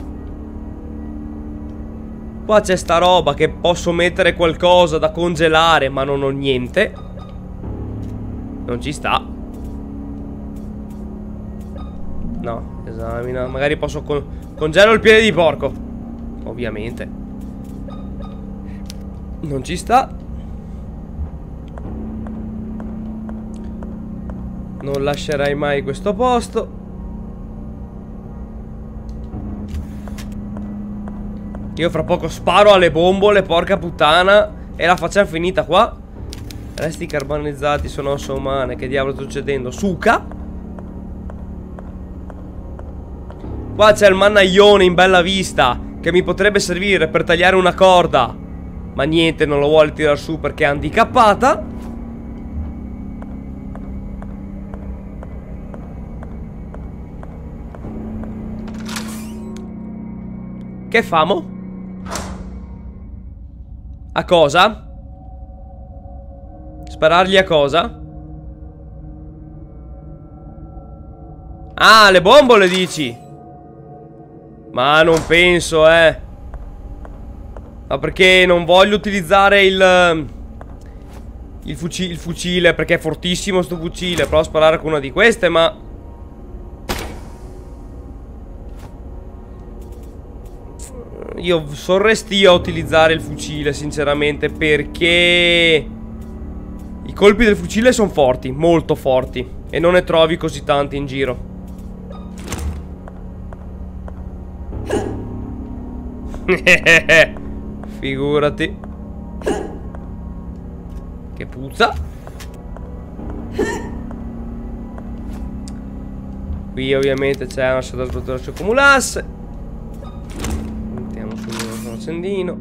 Qua c'è sta roba che posso mettere qualcosa da congelare, ma non ho niente. Non ci sta. No, esamina. Magari posso congelo il piede di porco. Ovviamente. Non ci sta. Non lascerai mai questo posto. Io fra poco sparo alle bombole, porca puttana. E la facciamo finita qua. Resti carbonizzati sono ossa umane. Che diavolo sta succedendo? Suca. Qua c'è il mannaglione in bella vista, che mi potrebbe servire per tagliare una corda. Ma niente, non lo vuole tirare su perché è handicappata. Che famo? A cosa? Sparargli a cosa? Ah, le bombole dici? Ma non penso, Ma perché non voglio utilizzare il fucile, perché è fortissimo sto fucile. Provo a sparare con una di queste, ma io sorrestio a utilizzare il fucile, sinceramente, perché i colpi del fucile sono forti, molto forti, e non ne trovi così tanti in giro. Figurati. Che puzza. Qui ovviamente c'è una scelta da sbloccare si accumulasse. Accendino.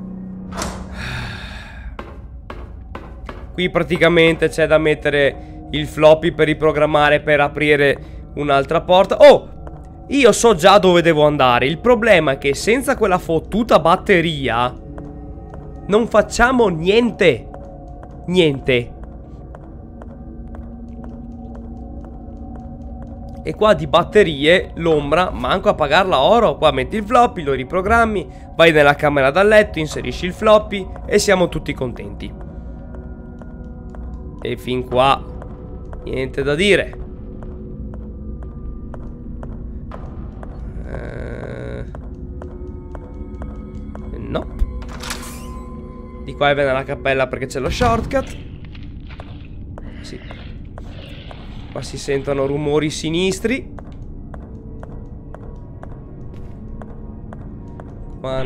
Qui praticamente c'è da mettere il floppy per riprogrammare per aprire un'altra porta. Oh! Io so già dove devo andare. Il problema è che senza quella fottuta batteria non facciamo niente. Niente. E qua di batterie, l'ombra, manco a pagarla oro. Qua metti il floppy, lo riprogrammi, vai nella camera da letto, inserisci il floppy e siamo tutti contenti. E fin qua niente da dire. No. Di qua viene la cappella perché c'è lo shortcut. Sì. Qua si sentono rumori sinistri. Qua no.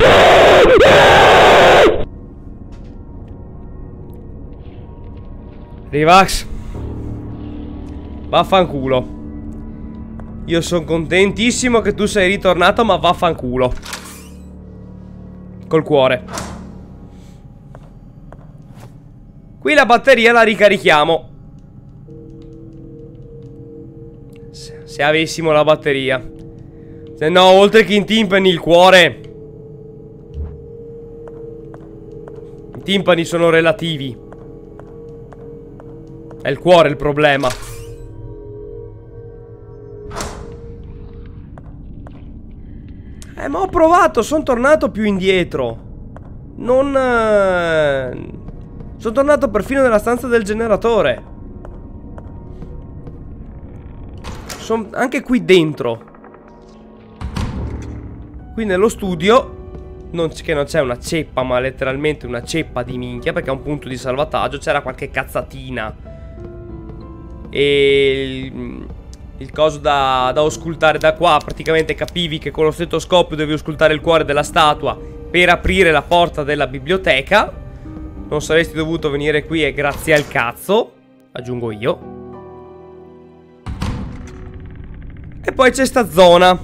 Relax. Vaffanculo. Io sono contentissimo che tu sei ritornato, ma vaffanculo. Col cuore. Qui la batteria la ricarichiamo. Se avessimo la batteria. Se no, oltre che in timpani, il cuore. I timpani sono relativi. È il cuore il problema. Ma ho provato, sono tornato più indietro. Non... sono tornato perfino nella stanza del generatore. Sono anche qui dentro. Qui nello studio che non c'è una ceppa, ma letteralmente una ceppa di minchia, perché è un punto di salvataggio. C'era qualche cazzatina. E il coso da auscultare da qua. Praticamente capivi che con lo stetoscopio devi auscultare il cuore della statua per aprire la porta della biblioteca. Non saresti dovuto venire qui e grazie al cazzo, aggiungo io. E poi c'è sta zona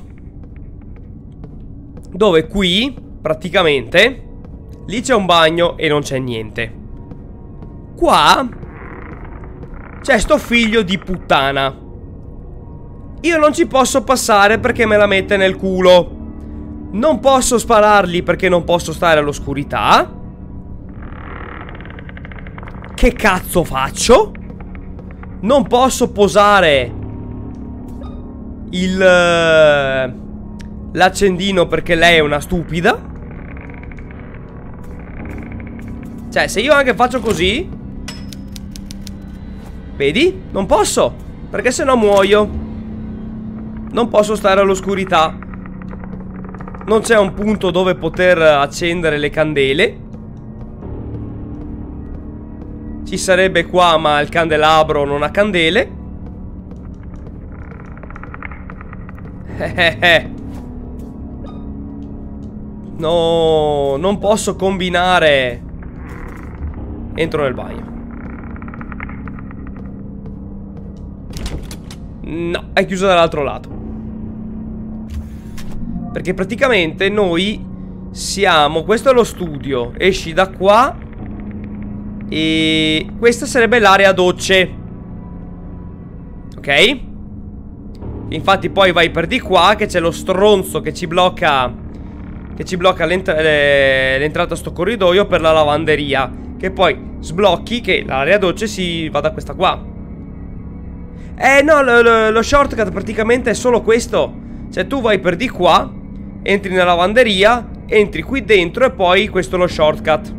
dove qui praticamente lì c'è un bagno e non c'è niente. Qua c'è sto figlio di puttana. Io non ci posso passare perché me la mette nel culo. Non posso sparargli perché non posso stare all'oscurità. Che cazzo faccio? Non posso posare l'accendino perché lei è una stupida. Cioè, se io anche faccio così, vedi? Non posso, perché sennò muoio. Non posso stare all'oscurità. Non c'è un punto dove poter accendere le candele. Ci sarebbe qua, ma il candelabro non ha candele. No, non posso combinare. Entro nel bagno. No, è chiuso dall'altro lato. Perché praticamente noi siamo... Questo è lo studio. Esci da qua e questa sarebbe l'area docce. Ok? Infatti poi vai per di qua che c'è lo stronzo che ci blocca l'entrata a sto corridoio per la lavanderia. Che poi sblocchi che l'area docce si va da questa qua. No, lo shortcut praticamente è solo questo. Cioè tu vai per di qua, entri nella lavanderia, entri qui dentro e poi questo è lo shortcut.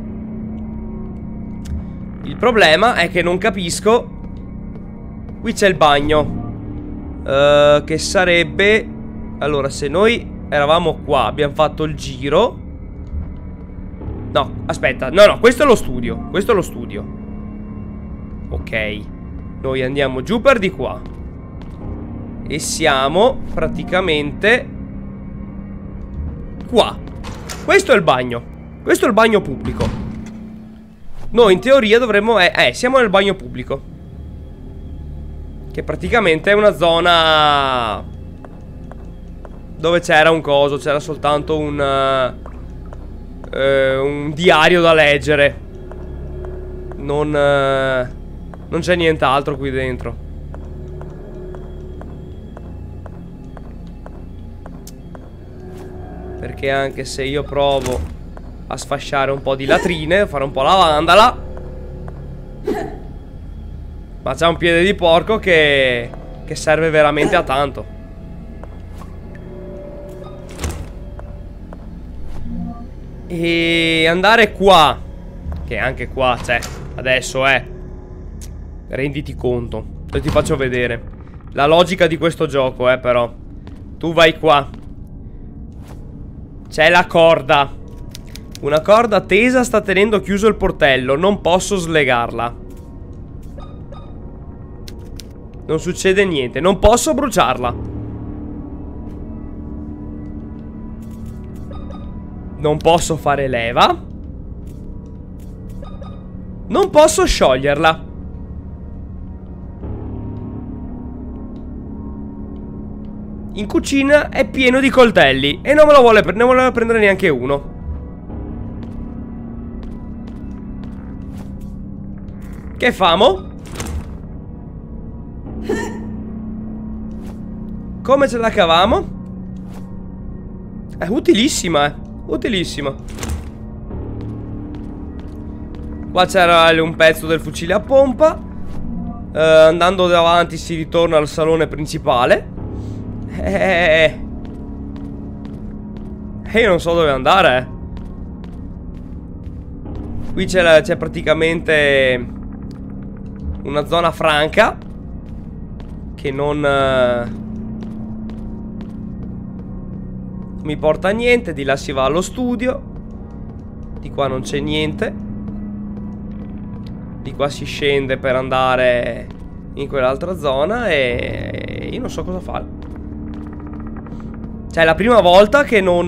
Il problema è che non capisco. Qui c'è il bagno. Che sarebbe... Allora, se noi eravamo qua, abbiamo fatto il giro. No, aspetta, no, questo è lo studio. Questo è lo studio. Ok. Noi andiamo giù per di qua e siamo praticamente qua. Questo è il bagno. Questo è il bagno pubblico. Noi in teoria dovremmo... siamo nel bagno pubblico, che praticamente è una zona dove c'era un coso, c'era soltanto un diario da leggere. Non Non c'è nient'altro qui dentro. Perché anche se io provo a sfasciare un po' di latrine, fare un po' la vandala, ma c'è un piede di porco che serve veramente a tanto. E andare qua, che anche qua c'è. Adesso renditi conto. Io ti faccio vedere la logica di questo gioco, però. Tu vai qua. C'è la corda. Una corda tesa sta tenendo chiuso il portello. Non posso slegarla. Non succede niente. Non posso bruciarla. Non posso fare leva. Non posso scioglierla. In cucina è pieno di coltelli e non me lo vuole prendere neanche uno. Che famo? Come ce la cavamo? È utilissima, utilissima. Qua c'era un pezzo del fucile a pompa. Andando davanti si ritorna al salone principale. Io non so dove andare. Qui c'è praticamente una zona franca che non mi porta a niente. Di là si va allo studio. Di qua non c'è niente. Di qua si scende per andare in quell'altra zona e io non so cosa fare. Cioè è la prima volta che non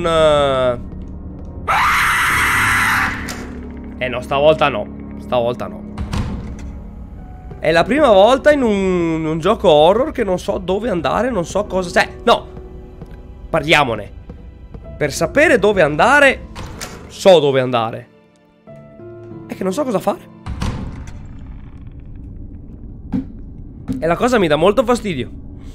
no, stavolta no. Stavolta no. È la prima volta in un gioco horror che non so dove andare, non so cosa. Cioè, no. Parliamone. Per sapere dove andare, so dove andare. È che non so cosa fare. E la cosa mi dà molto fastidio.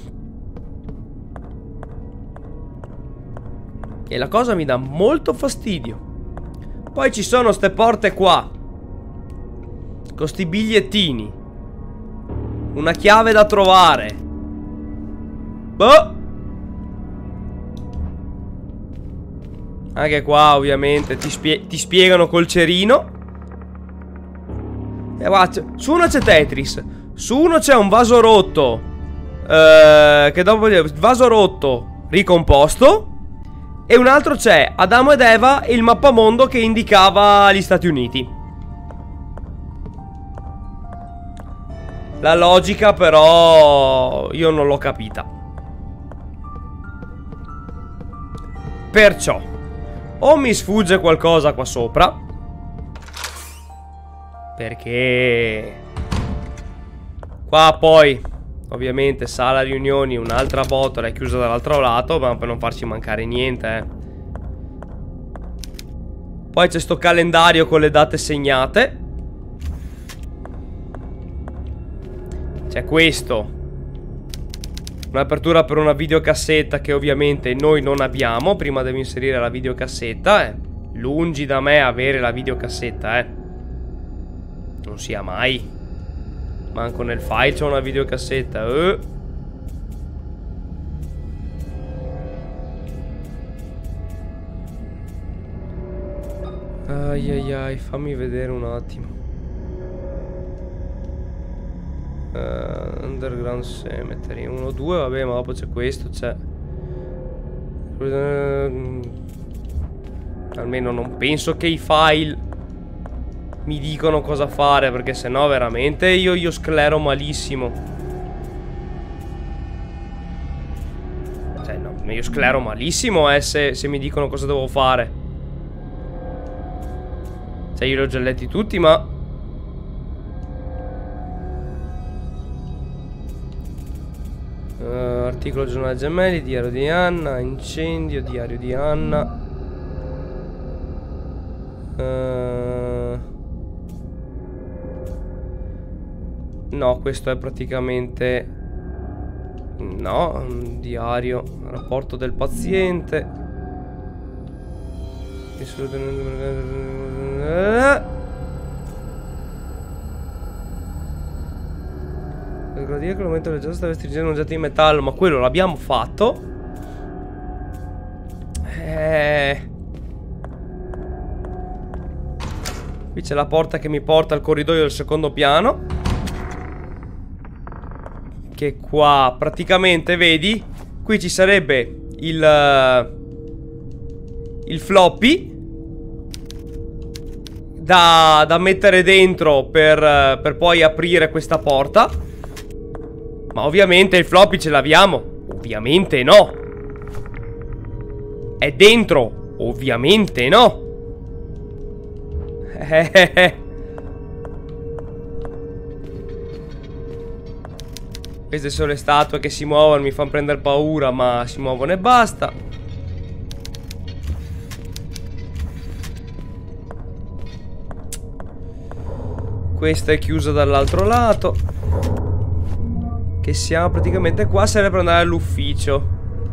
E la cosa mi dà molto fastidio. Poi ci sono ste porte qua con sti bigliettini. Una chiave da trovare. Boh. Anche qua ovviamente ti spiegano col cerino. E guarda, su uno c'è Tetris. Su uno c'è un vaso rotto che dopo il vaso rotto ricomposto. E un altro c'è Adamo ed Eva e il mappamondo che indicava gli Stati Uniti. La logica però io non l'ho capita. Perciò o mi sfugge qualcosa qua sopra, perché qua poi ovviamente sala riunioni, un'altra botola è chiusa dall'altro lato, ma per non farci mancare niente. Poi c'è sto calendario con le date segnate. C'è questo, un'apertura per una videocassetta che ovviamente noi non abbiamo. Prima devo inserire la videocassetta. Lungi da me avere la videocassetta, non sia mai. Manco nel file c'è una videocassetta. Ai ai ai, fammi vedere un attimo. Underground Cemetery 1, 2, vabbè, ma dopo c'è questo, c'è. Almeno non penso che i file mi dicono cosa fare, perché sennò veramente io sclero malissimo. Cioè no, io sclero malissimo se mi dicono cosa devo fare. Cioè io li ho già letti tutti, ma articolo giornale gemelli, diario di Anna, incendio, diario di Anna. No, questo è praticamente... No, un diario. Rapporto del paziente. Devo dire che l'aumento del gesso sta restringendo un oggetto di metallo. Ma quello l'abbiamo fatto. Qui c'è la porta che mi porta al corridoio del secondo piano. Che qua praticamente, vedi? Qui ci sarebbe il floppy da mettere dentro per poi aprire questa porta. Ma ovviamente il floppy ce l'abbiamo. Ovviamente no. È dentro. Ovviamente no. Queste sono le statue che si muovono. Mi fanno prendere paura, ma si muovono e basta. Questa è chiusa dall'altro lato. Che siamo praticamente qua. Serve per andare all'ufficio.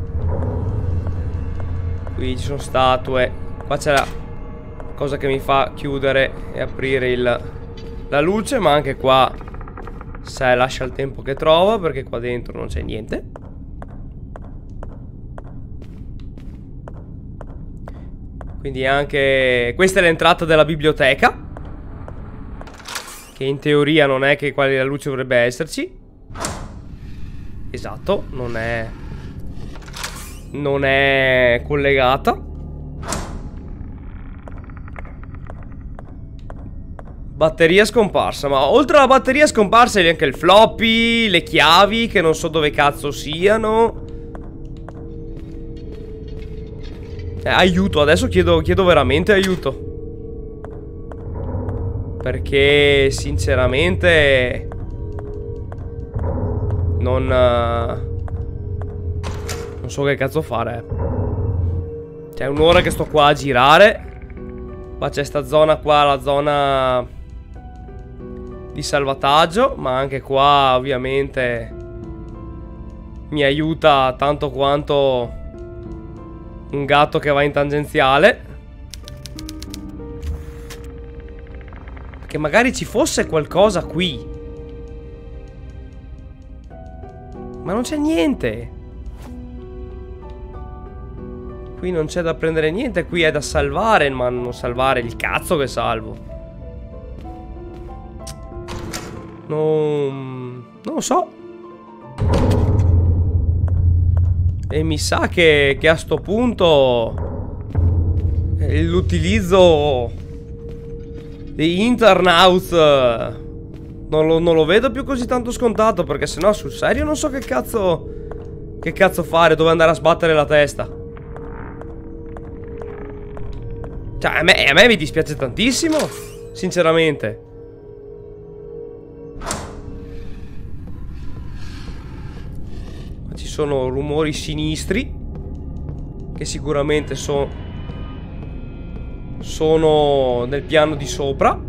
Qui ci sono statue. Qua c'è la cosa che mi fa chiudere e aprire la luce. Ma anche qua, se lascia il tempo che trova, perché qua dentro non c'è niente. Quindi anche... Questa è l'entrata della biblioteca, che in teoria non è che qua la luce dovrebbe esserci. Esatto, non è collegata. Batteria scomparsa. Ma oltre alla batteria scomparsa c'è anche il floppy, le chiavi che non so dove cazzo siano. Aiuto, adesso chiedo veramente aiuto. Perché sinceramente non so che cazzo fare. C'è un'ora che sto qua a girare. Qua c'è sta zona qua, la zona di salvataggio. Ma anche qua ovviamente mi aiuta tanto quanto un gatto che va in tangenziale. Che magari ci fosse qualcosa qui. Ma non c'è niente. Qui non c'è da prendere niente. Qui è da salvare. Ma non salvare il cazzo che salvo. Non lo so. E mi sa che a sto punto l'utilizzo di Internauts non lo vedo più così tanto scontato. Perché sennò sul serio non so che cazzo fare. Dove andare a sbattere la testa. Cioè a me mi dispiace tantissimo, sinceramente. Qua ci sono rumori sinistri, che sicuramente sono nel piano di sopra.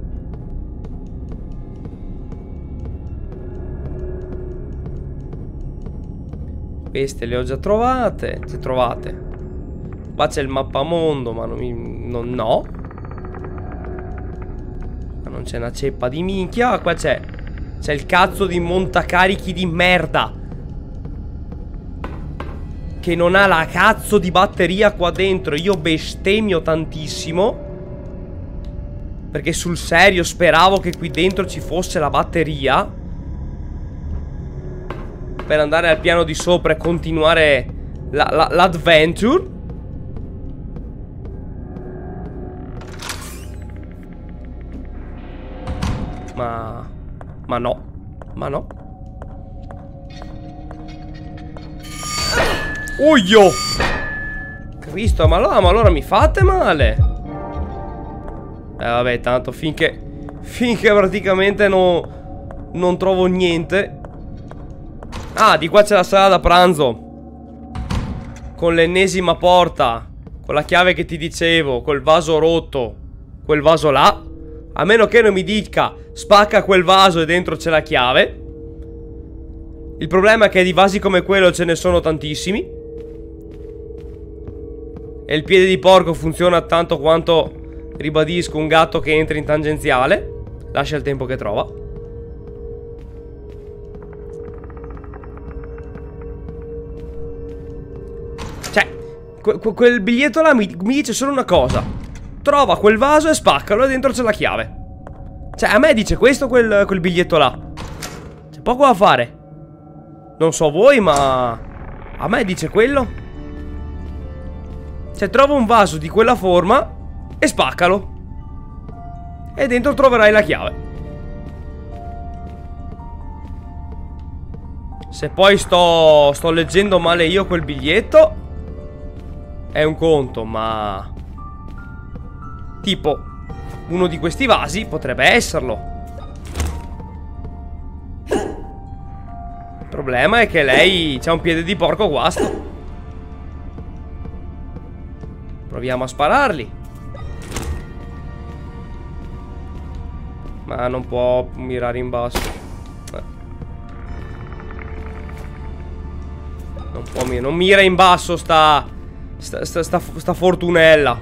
Queste le ho già trovate. Se trovate. Qua c'è il mappamondo, ma no. Ma non c'è una ceppa di minchia. Qua c'è il cazzo di montacarichi di merda, che non ha la cazzo di batteria qua dentro. Io bestemmio tantissimo, perché sul serio speravo che qui dentro ci fosse la batteria per andare al piano di sopra e continuare l'adventure. Ma no. Ma no. Uio! Cristo, ma allora mi fate male. Vabbè, tanto finché praticamente non trovo niente. Ah, di qua c'è la sala da pranzo, con l'ennesima porta, con la chiave che ti dicevo, col vaso rotto, quel vaso là. A meno che non mi dica spacca quel vaso e dentro c'è la chiave. Il problema è che di vasi come quello ce ne sono tantissimi. E il piede di porco funziona tanto quanto, ribadisco, un gatto che entra in tangenziale. Lascia il tempo che trova. Cioè, quel biglietto là mi dice solo una cosa: trova quel vaso e spaccalo e dentro c'è la chiave. Cioè, a me dice questo quel biglietto là. C'è poco da fare. Non so voi, ma a me dice quello. Cioè, trova un vaso di quella forma e spaccalo. E dentro troverai la chiave. Se poi sto leggendo male io quel biglietto, è un conto, ma tipo uno di questi vasi potrebbe esserlo. Il problema è che lei c'ha un piede di porco guasto. Proviamo a spararli. Ma non può mirare in basso. Non può mirare. Non mira in basso sta fortunella.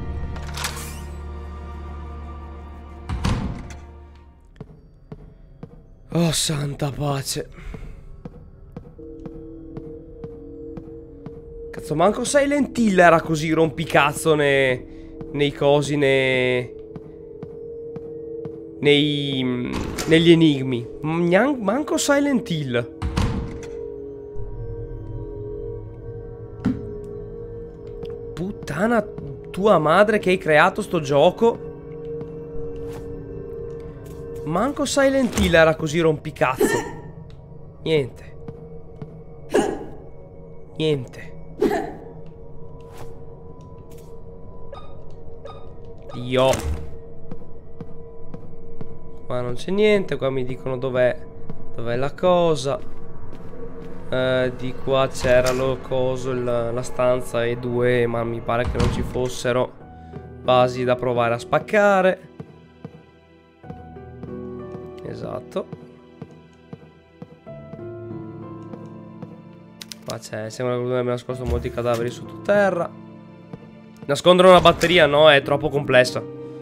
Oh, santa pace. Cazzo, manco Silent Hill era così rompicazzo nei cosi, negli enigmi. Manco Silent Hill. Puttana tua madre che hai creato sto gioco. Manco Silent Hill era così rompicazzo. Niente. Niente. Dio. Qua non c'è niente. Qua mi dicono dov'è la cosa. Di qua c'era lo coso, la stanza e due, ma mi pare che non ci fossero vasi da provare a spaccare. Esatto. Qua c'è, sembra che abbia nascosto molti cadaveri sottoterra. Nascondere una batteria no, è troppo complessa.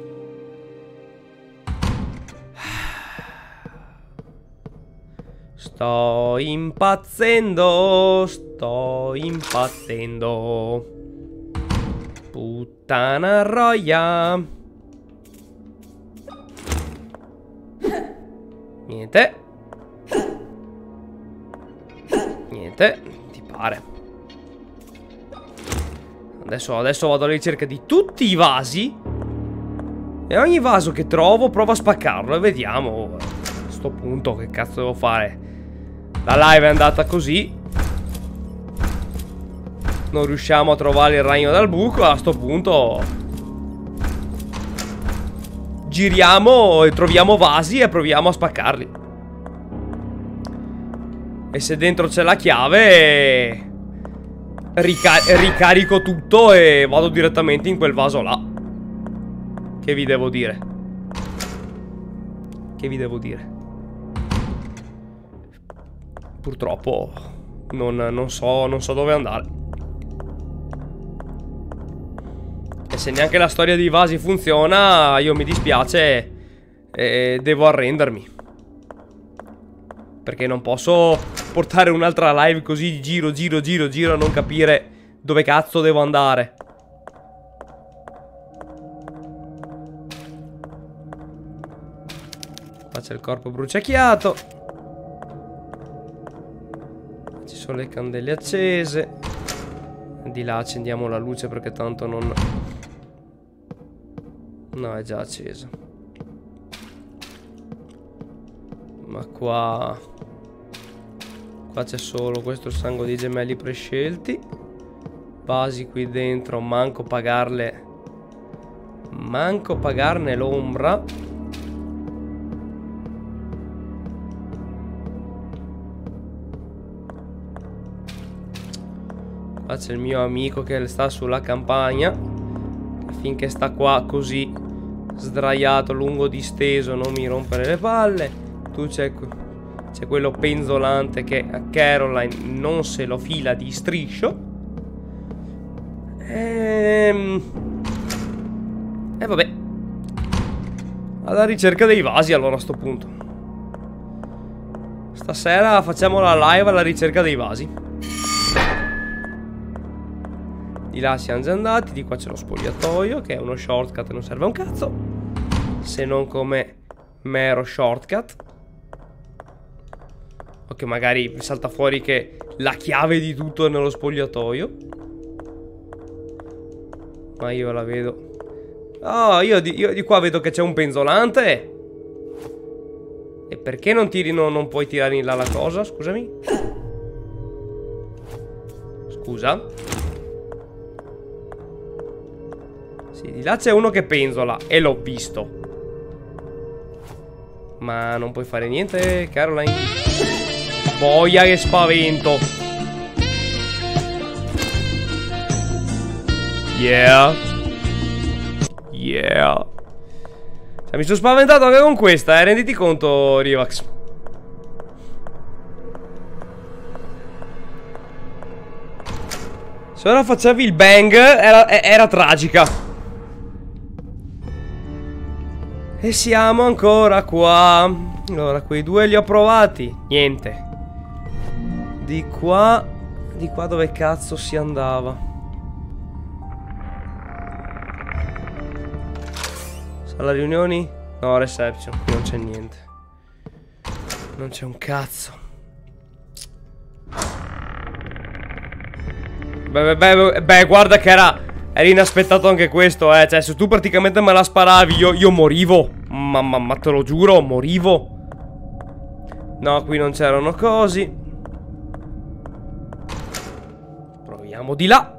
Sto impazzendo, sto impazzendo. Puttana roia. Niente. Niente, ti pare. Adesso vado alla ricerca di tutti i vasi. E ogni vaso che trovo provo a spaccarlo e vediamo a sto punto che cazzo devo fare. La live è andata così. Non riusciamo a trovare il ragno dal buco. A sto punto giriamo e troviamo vasi e proviamo a spaccarli. E se dentro c'è la chiave, ricarico tutto e vado direttamente in quel vaso là. Che vi devo dire? Che vi devo dire? Purtroppo non so dove andare. E se neanche la storia dei vasi funziona, io mi dispiace e devo arrendermi. Perché non posso portare un'altra live così giro a non capire dove cazzo devo andare. Qua c'è il corpo bruciacchiato. Ci sono le candele accese. Di là accendiamo la luce perché tanto non... No, è già accesa. Ma qua c'è solo questo sangue di gemelli prescelti. Vasi qui dentro, manco pagarne l'ombra. Qua c'è il mio amico che sta sulla campagna. Finché sta qua così sdraiato, lungo disteso, non mi rompere le palle. Tu c'è quello penzolante che a Caroline non se lo fila di striscio. Vabbè. Alla ricerca dei vasi allora a sto punto. Stasera facciamo la live alla ricerca dei vasi. Di là siamo già andati. Di qua c'è lo spogliatoio, che è uno shortcut e non serve a un cazzo, se non come mero shortcut. O che magari vi salta fuori che la chiave di tutto è nello spogliatoio. Ma io la vedo. Oh, io di qua vedo che c'è un penzolante. E perché non tiri, non puoi tirare in là la cosa? Scusami. Scusa. Sì, di là c'è uno che penzola e l'ho visto. Ma non puoi fare niente, Caroline. Boia che spavento. Yeah. Yeah. Cioè, mi sono spaventato anche con questa, renditi conto, Rivax. Se ora facevi il bang, era tragica. E siamo ancora qua. Allora, quei due li ho provati. Niente. Di qua dove cazzo si andava? Sala riunioni? No, reception. Qui non c'è niente. Non c'è un cazzo. Beh, guarda che era inaspettato anche questo, Cioè, se tu praticamente me la sparavi, io morivo. Ma te lo giuro, morivo. No, qui non c'erano cosi. Proviamo di là.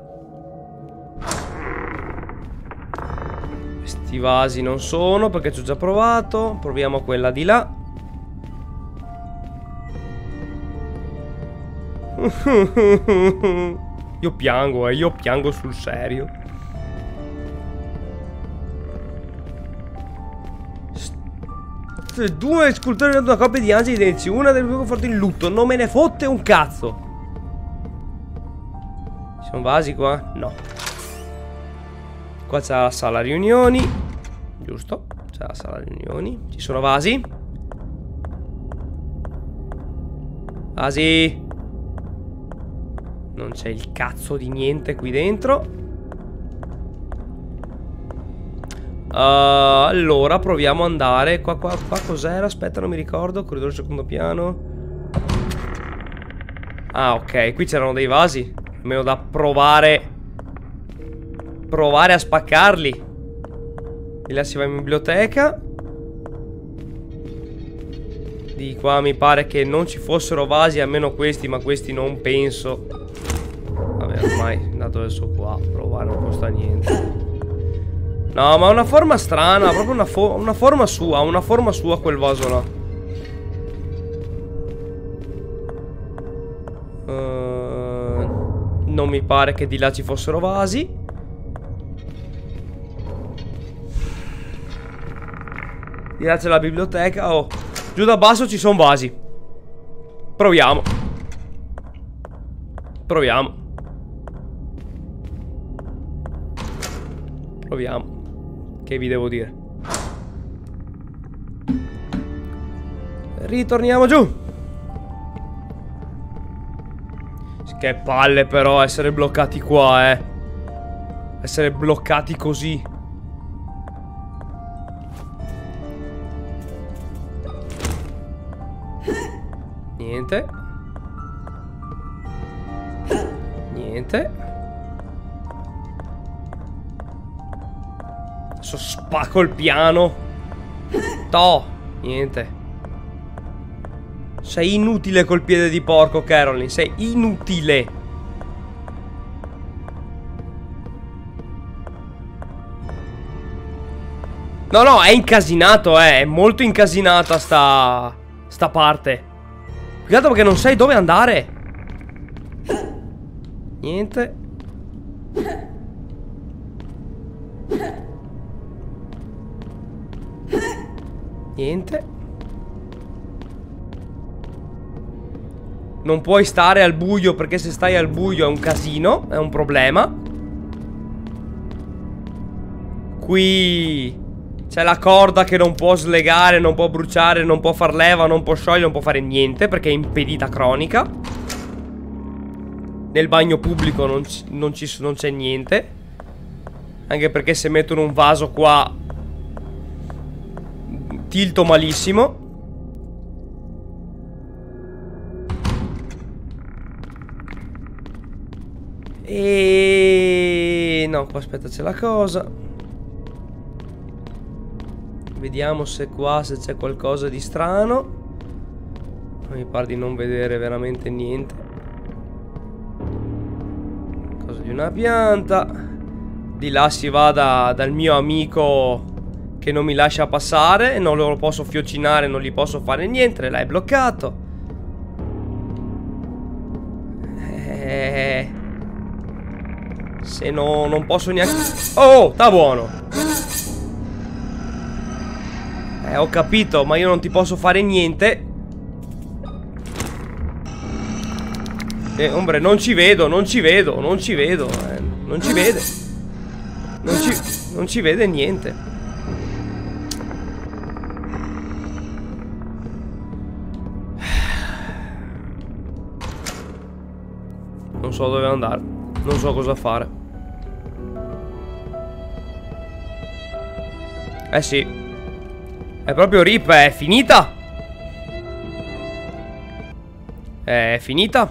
Questi vasi non sono, perché ci ho già provato. Proviamo quella di là. Io piango sul serio. Due scultori di una coppia di angeli identici. Una delle due forti in lutto. Non me ne fotte un cazzo. Ci sono vasi qua? No. Qua c'è la sala riunioni. Giusto, c'è la sala riunioni. Ci sono vasi? Vasi. Non c'è il cazzo di niente qui dentro. Allora proviamo ad andare. Qua cos'era? Aspetta, non mi ricordo. Corridoio secondo piano. Ah, ok, qui c'erano dei vasi. Almeno da provare a spaccarli. Di là si va in biblioteca. Di qua mi pare che non ci fossero vasi, almeno questi, ma questi non penso. Vabbè, ormai dato adesso qua provare non costa niente. No, ma ha una forma strana. Proprio una forma sua. Una forma sua quel vaso là. Non mi pare che di là ci fossero vasi. Di là c'è la biblioteca. Oh, giù da basso ci sono vasi. Proviamo. Proviamo. Che vi devo dire? Ritorniamo giù. Che palle però essere bloccati qua, essere bloccati così. Niente. Niente. Adesso spacco il piano. Toh. Niente. Sei inutile col piede di porco, Caroline. Sei inutile. No, è incasinato, è molto incasinata sta parte. Più che altro perché non sai dove andare. Niente. Niente. Non puoi stare al buio, perché se stai al buio è un casino, è un problema. Qui c'è la corda che non può slegare, non può bruciare, non può far leva, non può sciogliere, non può fare niente perché è impedita cronica. Nel bagno pubblico non c'è niente. Anche perché se mettono un vaso qua tilto malissimo. E no, qua aspetta, c'è la cosa. Vediamo se qua c'è qualcosa di strano. Mi pare di non vedere veramente niente. Cosa di una pianta. Di là si va dal mio amico che non mi lascia passare. Non lo posso fiocinare, non gli posso fare niente. L'hai bloccato. Se no, non posso neanche... Oh, sta buono. Ho capito, ma io non ti posso fare niente. Ombre, non ci vedo, non ci vedo, non ci vedo. Non ci vede. Non ci vede niente. Non so dove andare. Non so cosa fare. Sì. È proprio rip, è finita. È finita.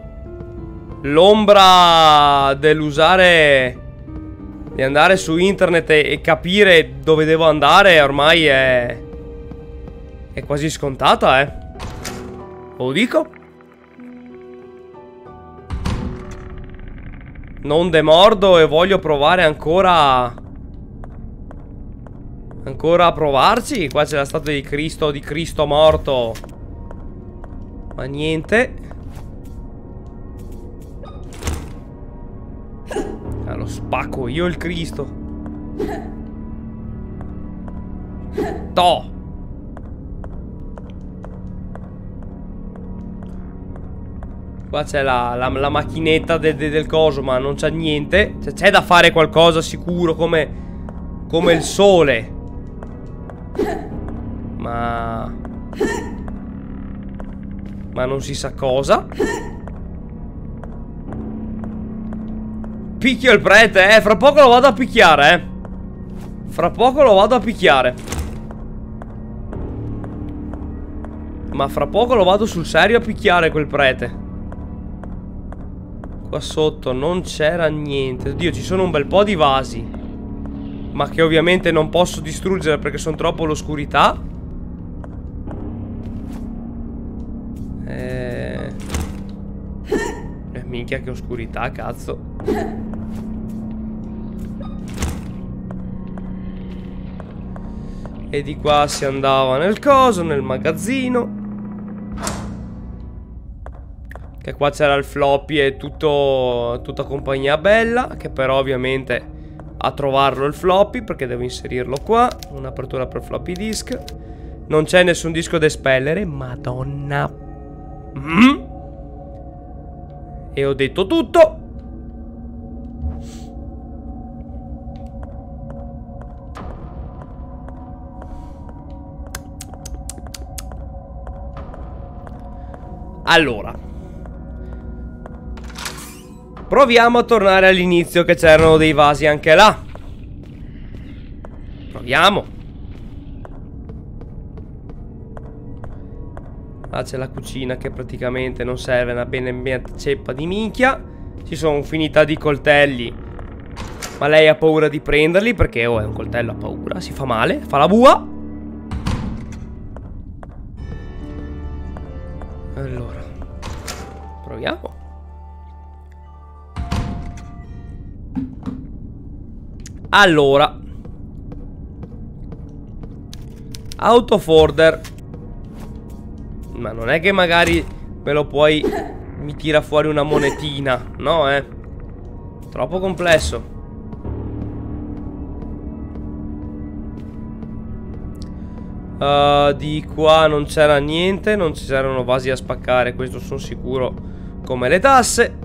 L'ombra dell'usare, di andare su internet e capire dove devo andare ormai è quasi scontata, Lo dico. Non demordo e voglio provare ancora a provarci. Qua c'è la statua di Cristo morto. Ma niente. Lo spacco io il Cristo. Toh. Qua c'è la macchinetta del coso, ma non c'è niente. C'è da fare qualcosa sicuro, come il sole. Ma non si sa cosa. Picchio il prete, fra poco lo vado a picchiare, Fra poco lo vado a picchiare. Ma fra poco lo vado sul serio a picchiare quel prete. Qua sotto non c'era niente. Oddio, ci sono un bel po' di vasi, ma che ovviamente non posso distruggere perché sono troppo all'oscurità. Minchia che oscurità, cazzo. E di qua si andava nel coso, nel magazzino. Che qua c'era il floppy e tutta compagnia bella. Che però ovviamente a trovarlo il floppy, perché devo inserirlo qua. Un'apertura per floppy disk. Non c'è nessun disco da espellere. Madonna. E ho detto tutto. Allora, proviamo a tornare all'inizio, che c'erano dei vasi anche là. Proviamo. Là c'è la cucina che praticamente non serve una bene ceppa di minchia. Ci sono un'infinità di coltelli, ma lei ha paura di prenderli perché è un coltello, ha paura, si fa male, fa la bua. Allora, proviamo. Allora, autoforder. Ma non è che magari me lo puoi... mi tira fuori una monetina. No, troppo complesso. Di qua non c'era niente. Non ci c'erano vasi a spaccare, questo sono sicuro, come le tasse.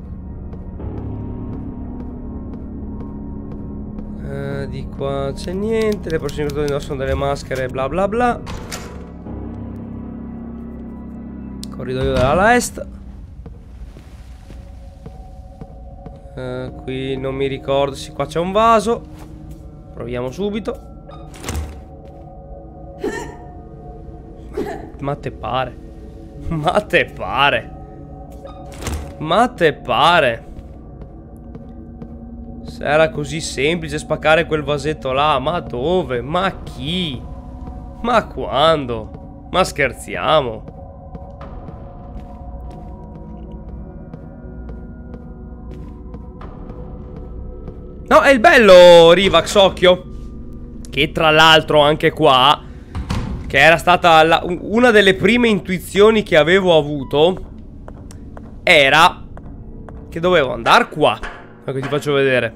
Di qua c'è niente. Le persone che indossano delle maschere, bla bla bla. Corridoio dell'ala est. Qui non mi ricordo. Sì, qua c'è un vaso. Proviamo subito. Ma te pare? Ma te pare? Ma te pare? Se era così semplice spaccare quel vasetto là, ma dove? Ma chi? Ma quando? Ma scherziamo? No, è il bello, Rivax, occhio. Che tra l'altro anche qua, che era stata una delle prime intuizioni che avevo avuto, era che dovevo andare qua. Ecco, ti faccio vedere.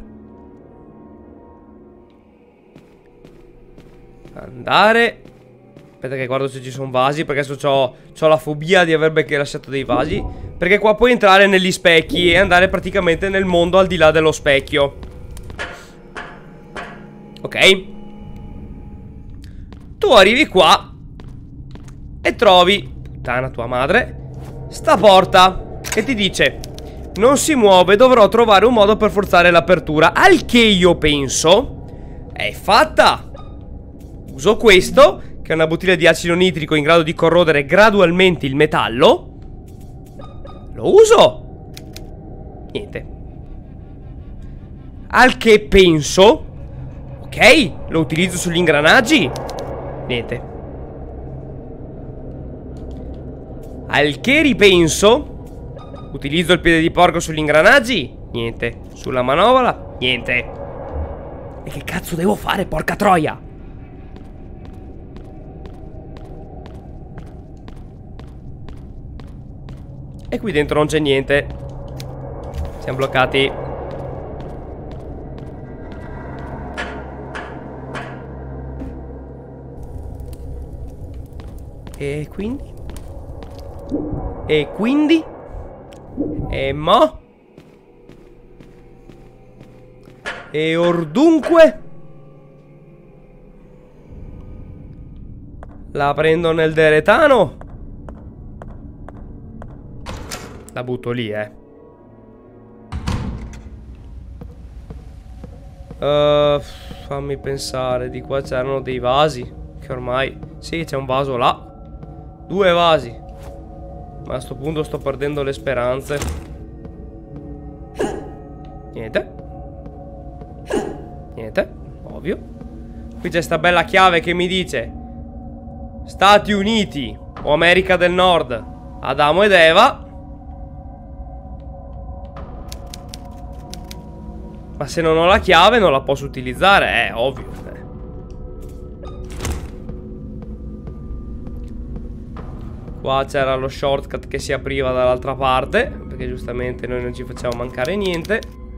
Andare. Aspetta che guardo se ci sono vasi, perché adesso c'ho la fobia di aver lasciato dei vasi. Perché qua puoi entrare negli specchi e andare praticamente nel mondo al di là dello specchio. Ok. Tu arrivi qua e trovi, puttana tua madre, sta porta che ti dice: non si muove, dovrò trovare un modo per forzare l'apertura. Al che io penso: è fatta. Uso questo, che è una bottiglia di acido nitrico in grado di corrodere gradualmente il metallo. Lo uso. Niente. Al che penso: ok, lo utilizzo sugli ingranaggi. Niente. Al che ripenso: utilizzo il piede di porco sugli ingranaggi. Niente. Sulla manovola. Niente. E che cazzo devo fare, porca troia? E qui dentro non c'è niente. Siamo bloccati. E quindi? E quindi? E mo? E ordunque? La prendo nel deretano? La butto lì, fammi pensare. Di qua c'erano dei vasi, che ormai... Sì, c'è un vaso là. 2 vasi. Ma a sto punto sto perdendo le speranze. Niente. Niente, ovvio. Qui c'è sta bella chiave che mi dice Stati Uniti o America del Nord, Adamo ed Eva. Ma se non ho la chiave non la posso utilizzare, ovvio. Qua c'era lo shortcut che si apriva dall'altra parte, perché giustamente noi non ci facciamo mancare niente.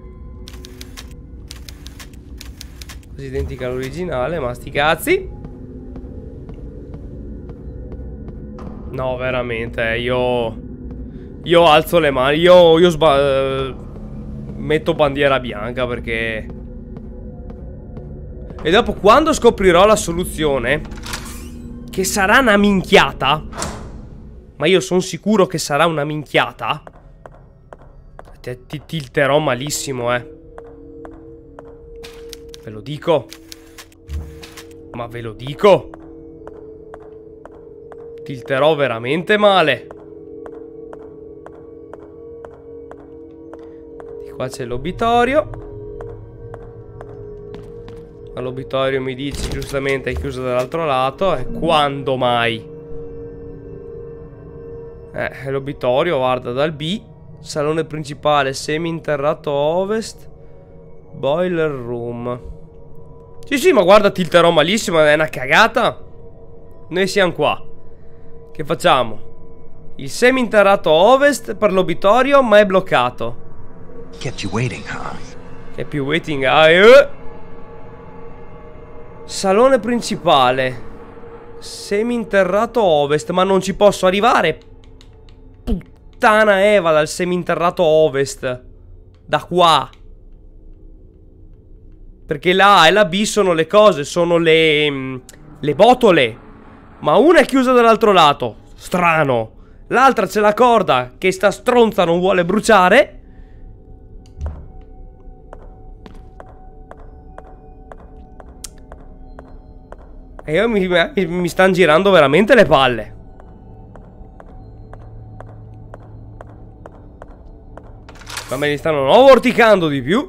Così identica all'originale, ma sti cazzi. No, veramente, io alzo le mani. Io metto bandiera bianca, perché... E dopo, quando scoprirò la soluzione, che sarà una minchiata, ma io sono sicuro che sarà una minchiata, ti tilterò malissimo, Ve lo dico. Ma ve lo dico. Tilterò veramente male. Di qua c'è l'obitorio. Ma l'obitorio mi dice giustamente è chiuso dall'altro lato. E quando mai? L'obitorio, guarda, dal B. Salone principale, seminterrato ovest, boiler room. Sì, ma guarda, tilterò malissimo, è una cagata. Noi siamo qua. Che facciamo? Il seminterrato ovest per l'obitorio, ma è bloccato. Kept you waiting, huh? Kept you waiting, Salone principale, Seminterrato ovest, ma non ci posso arrivare. Puttana Eva, dal seminterrato ovest. Da qua. Perché la A e la B sono le cose, sono le botole. Ma una è chiusa dall'altro lato. Strano. L'altra c'è la corda che sta stronza non vuole bruciare. E io mi stanno girando veramente le palle. Ma me li stanno vorticando di più.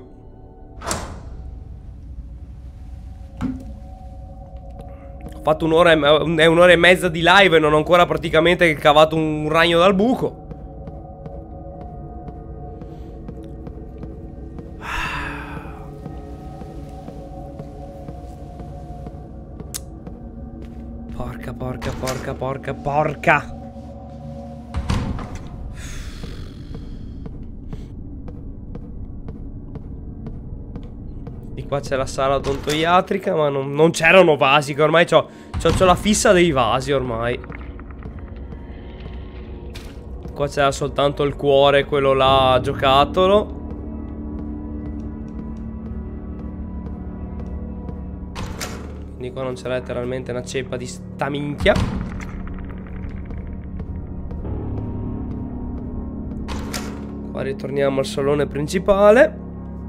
Ho fatto un'ora e mezza di live e non ho ancora praticamente cavato un ragno dal buco. Porca. Di qua c'è la sala odontoiatrica, ma non c'erano vasi, che ormai c'ho la fissa dei vasi ormai. Qua c'era soltanto il cuore, quello là giocattolo. Quindi qua non c'era letteralmente una ceppa di sta minchia. Qua ritorniamo al salone principale.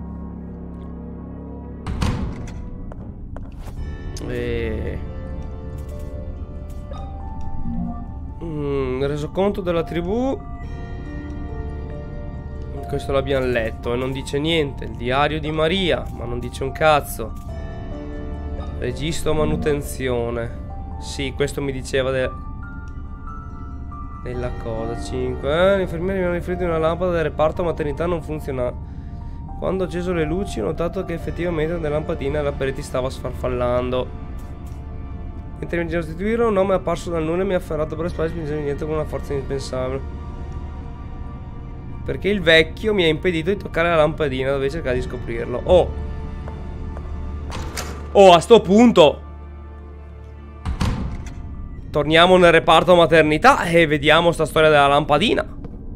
Resoconto della tribù. Questo l'abbiamo letto e non dice niente. Il diario di Maria, ma non dice un cazzo. Registro manutenzione. Sì, questo mi diceva della cosa. 5. Gli infermieri mi hanno riferito di una lampada del reparto maternità non funziona. Quando ho acceso le luci ho notato che effettivamente una lampadina alla parete stava sfarfallando. Mentre mi giro a sostituirlo, un nome è apparso dal nulla e mi ha afferrato per le spalle, spingendo indietro con una forza indispensabile. Perché il vecchio mi ha impedito di toccare la lampadina, dovevo cercare di scoprirlo. Oh, a sto punto torniamo nel reparto maternità e vediamo sta storia della lampadina.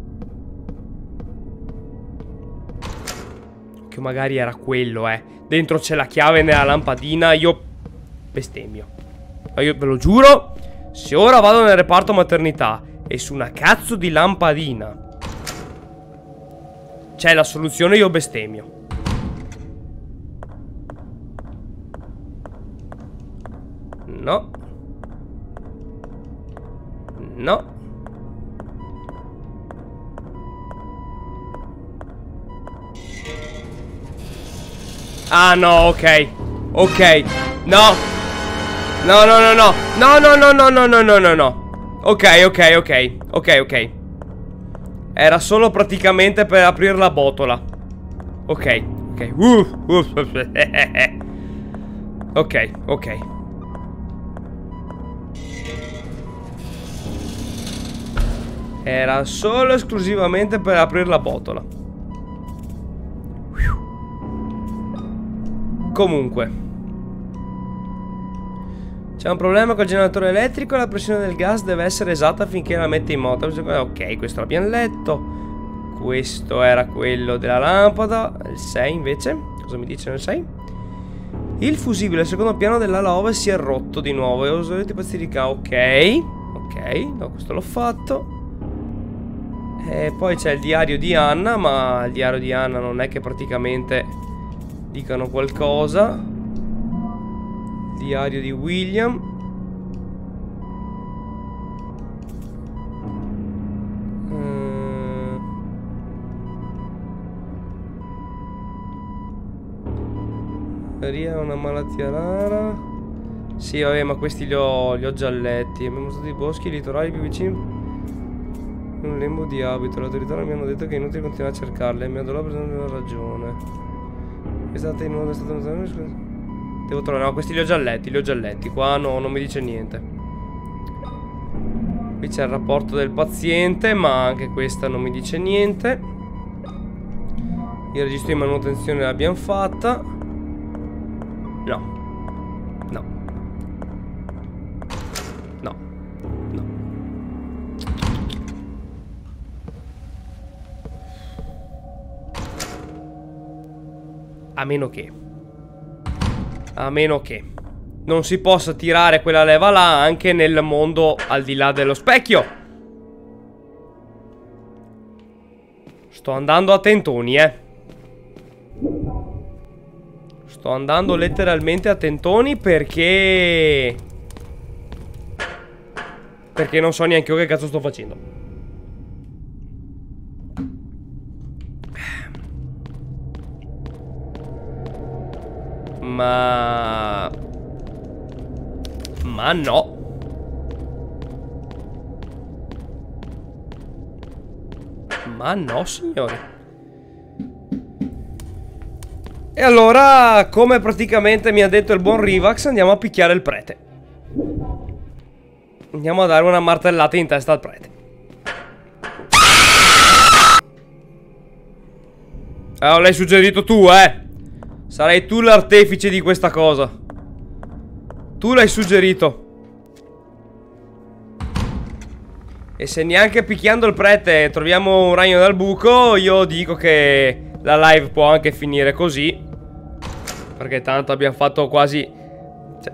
Che magari era quello, Dentro c'è la chiave nella lampadina. Io bestemmio. Io ve lo giuro, se ora vado nel reparto maternità e su una cazzo di lampadina c'è la soluzione, io bestemmio. No. No. Ah no, ok. Ok. No. No. Ok. Era solo praticamente per aprire la botola. Ok. Ok. Era solo esclusivamente per aprire la botola. Comunque, c'è un problema col generatore elettrico e la pressione del gas deve essere esatta finché la mette in moto. Ok, questo l'abbiamo letto. Questo era quello della lampada. Il 6 invece. Cosa mi dice nel 6? Il fusibile al secondo piano dell'ala ovest si è rotto di nuovo e ho usato i pezzi di cavo. Ok, no, questo l'ho fatto. E poi c'è il diario di Anna, ma il diario di Anna non è che praticamente dicano qualcosa. Diario di William. Maria ha una malattia rara. Sì, vabbè, ma questi li ho già letti. Abbiamo usato i boschi, i litorali più vicini. Un lembo di abito. Le autorità mi hanno detto che è inutile continuare a cercarle. Mi ha dato la ragione. È stata in modo devo trovare. No, questi li ho già letti. Qua no, non mi dice niente. Qui c'è il rapporto del paziente, ma anche questa non mi dice niente. Il registro di manutenzione l'abbiamo fatta. No. A meno che non si possa tirare quella leva là anche nel mondo al di là dello specchio. Sto andando a tentoni, Sto andando letteralmente a tentoni perché non so neanche io che cazzo sto facendo. Ma no. Ma no, signori. E allora, come praticamente mi ha detto il buon Rivax, andiamo a picchiare il prete. Andiamo a dare una martellata in testa al prete. L'hai suggerito tu, Sarai tu l'artefice di questa cosa. Tu l'hai suggerito. E se neanche picchiando il prete troviamo un ragno dal buco, io dico che la live può anche finire così. Perché tanto abbiamo fatto quasi... cioè,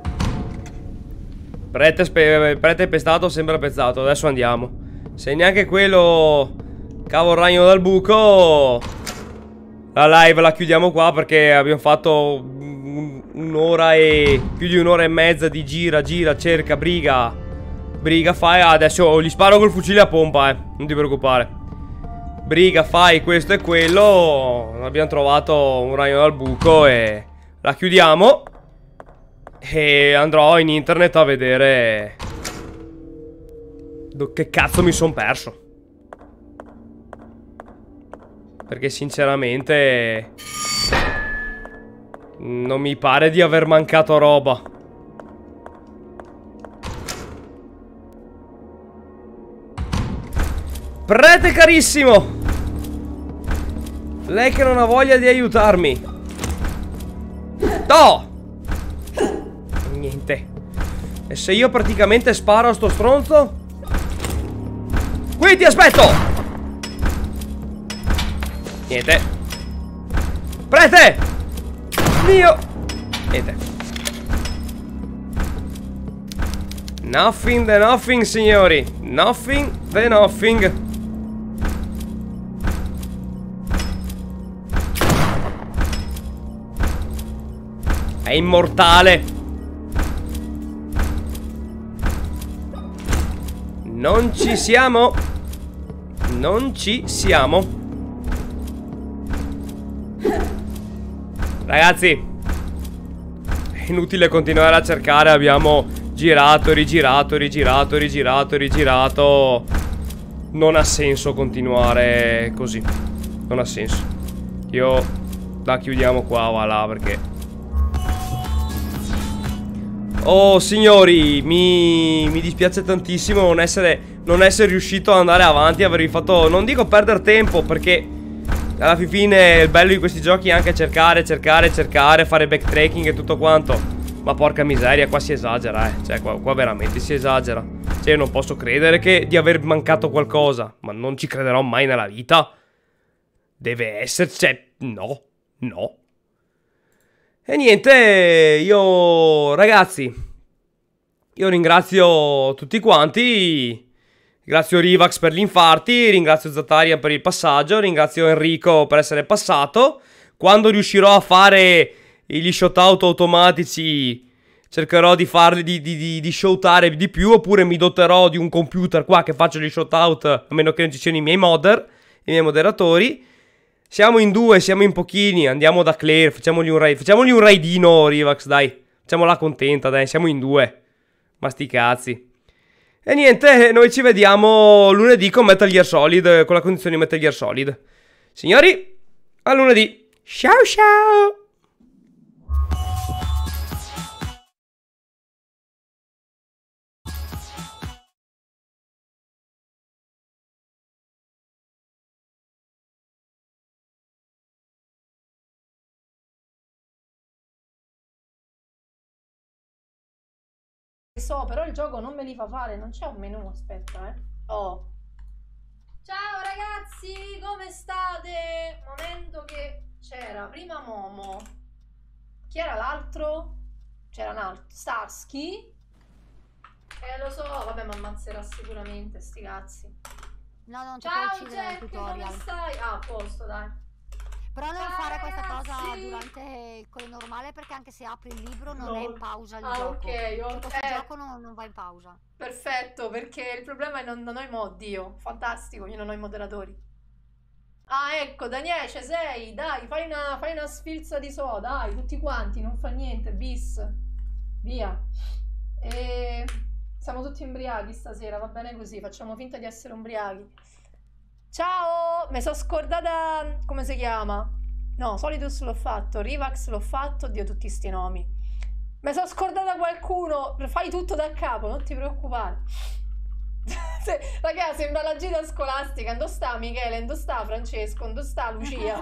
prete pestato sembra pezzato. Adesso andiamo. Se neanche quello cavo il ragno dal buco, la live la chiudiamo qua, perché abbiamo fatto un'ora e... più di un'ora e mezza di gira, cerca, briga, fai. Adesso gli sparo col fucile a pompa, non ti preoccupare. Briga, fai questo e quello. Abbiamo trovato un ragno dal buco e la chiudiamo. E andrò in internet a vedere che cazzo mi son perso. Perché sinceramente non mi pare di aver mancato roba. Prete carissimo, lei che non ha voglia di aiutarmi. No! Niente. E se io praticamente sparo a sto stronzo? Qui ti aspetto! Niente. Prete! Mio! Niente. Nothing the nothing, signori. Nothing the nothing. È immortale. Non ci siamo. Non ci siamo. Ragazzi, è inutile continuare a cercare. Abbiamo girato, rigirato. Non ha senso continuare così. Non ha senso. Io la chiudiamo qua, va là, perché... oh signori, mi dispiace tantissimo non essere riuscito ad andare avanti, avervi fatto, non dico perdere tempo, perché alla fine il bello di questi giochi è anche cercare, fare backtracking e tutto quanto. Ma porca miseria, qua si esagera, Cioè qua veramente si esagera. Cioè io non posso credere di aver mancato qualcosa, ma non ci crederò mai nella vita. Deve esserci, cioè, no. E niente, ragazzi, io ringrazio tutti quanti. Ringrazio Rivax per gli infarti, ringrazio Zataria per il passaggio, ringrazio Enrico per essere passato. Quando riuscirò a fare gli shoutout automatici, cercherò di farli, di shoutare di più, oppure mi doterò di un computer qua che faccio gli shoutout, a meno che non ci siano i miei modder, i miei moderatori. Siamo in due, siamo in pochini. Andiamo da Claire, facciamogli un raid. Facciamogli un raidino, Rivax, dai. Facciamola contenta, dai, siamo in due. Ma sti cazzi. E niente, noi ci vediamo lunedì con Metal Gear Solid, con la condizione di Metal Gear Solid. Signori, a lunedì. Ciao ciao. So, però il gioco non me li fa fare, non c'è un menu, aspetta, Oh. Ciao ragazzi, come state? Momento che c'era prima Momo, Chi era l'altro? C'era un altro. Starsky? Lo so, vabbè, mi ammazzerà sicuramente, sti cazzi. No, non ti puoi Ciao uccidere nel Jack, come tutorial. stai? Ah, a posto, dai. Però non Ciao, fare questa cosa ragazzi. durante quello normale, perché anche se apri il libro non è No. in pausa il Ah, gioco. ok, Su questo gioco non va in pausa. Perfetto, perché il problema è che non ho i mod, io. Fantastico, io non ho i moderatori. Ah, ecco, Daniele, ci sei? Dai, fai una sfilza di so, dai, tutti quanti, non fa niente, bis. Via. E... siamo tutti ubriachi stasera, va bene così, facciamo finta di essere ubriachi. Ciao, mi sono scordata, come si chiama? No, Solidus l'ho fatto, Rivax l'ho fatto, Dio tutti sti nomi. Mi sono scordata qualcuno, fai tutto da capo, non ti preoccupare. Ragazzi, sembra la gita scolastica. Dove sta Michele? Dove sta Francesco? Dove sta Lucia?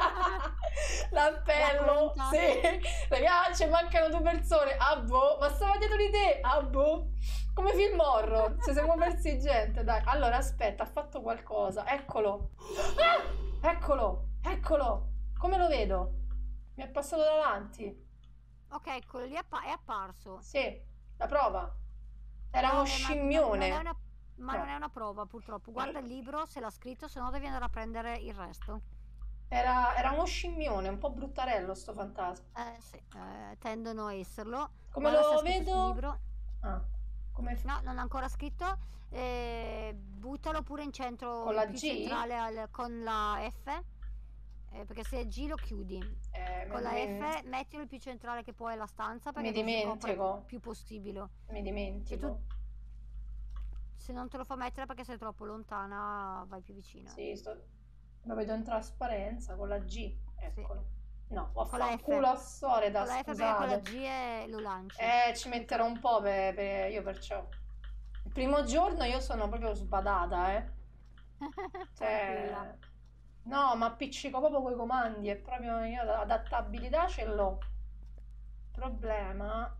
L'appello. Sì. Ragazzi, mancano 2 persone. Ah boh, ma stava dietro di te. Ah boh. Come film horror. Ci siamo persi gente, dai. Allora, aspetta, ha fatto qualcosa. Eccolo. Ah! Eccolo. Eccolo. Come lo vedo? Mi è passato davanti. Ok, quello lì è apparso. Sì, la prova. Era uno scimmione. Non è una prova, purtroppo. Guarda il libro se l'ha scritto, se no devi andare a prendere il resto. Era uno scimmione, un po' bruttarello sto fantasma. Sì, tendono a esserlo. Come Guarda lo se ha scritto sul vedo? libro. Ah, come No, non ha ancora scritto. Buttalo pure in centro, Con la più G? centrale con la F. Perché se è G lo chiudi. Con la F mettilo il più centrale che puoi alla stanza, perché mi così dimentico. copre più possibile. Mi dimentico. Se non te lo fa mettere perché sei troppo lontana, vai più vicino. Sì, lo vedo in trasparenza con la G. Eccolo. Sì. No, Con la F. culo a Soreda, con la F perché con la G lo lanci. Ci metterò un po' io perciò. Il primo giorno io sono proprio sbadata, Cioè... No, ma appiccico proprio coi comandi, è proprio io adattabilità ce l'ho. Problema.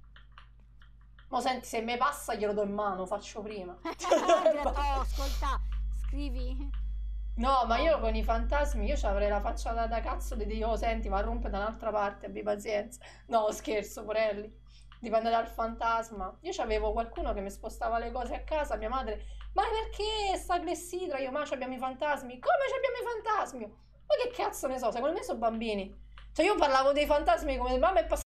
Mo senti, se mi passa glielo do in mano, faccio prima. Ascolta, scrivi. No, ma io con i fantasmi, io ci avrei la faccia da cazzo di Dio, senti, ma rompe da un'altra parte, abbi pazienza. No, scherzo, porelli. Dipende dal fantasma. Io c'avevo qualcuno che mi spostava le cose a casa, mia madre. Ma perché sta clessidra? Io, ma abbiamo i fantasmi. Come abbiamo i fantasmi? Ma che cazzo ne so, secondo me sono bambini. Cioè io parlavo dei fantasmi come, ma mi è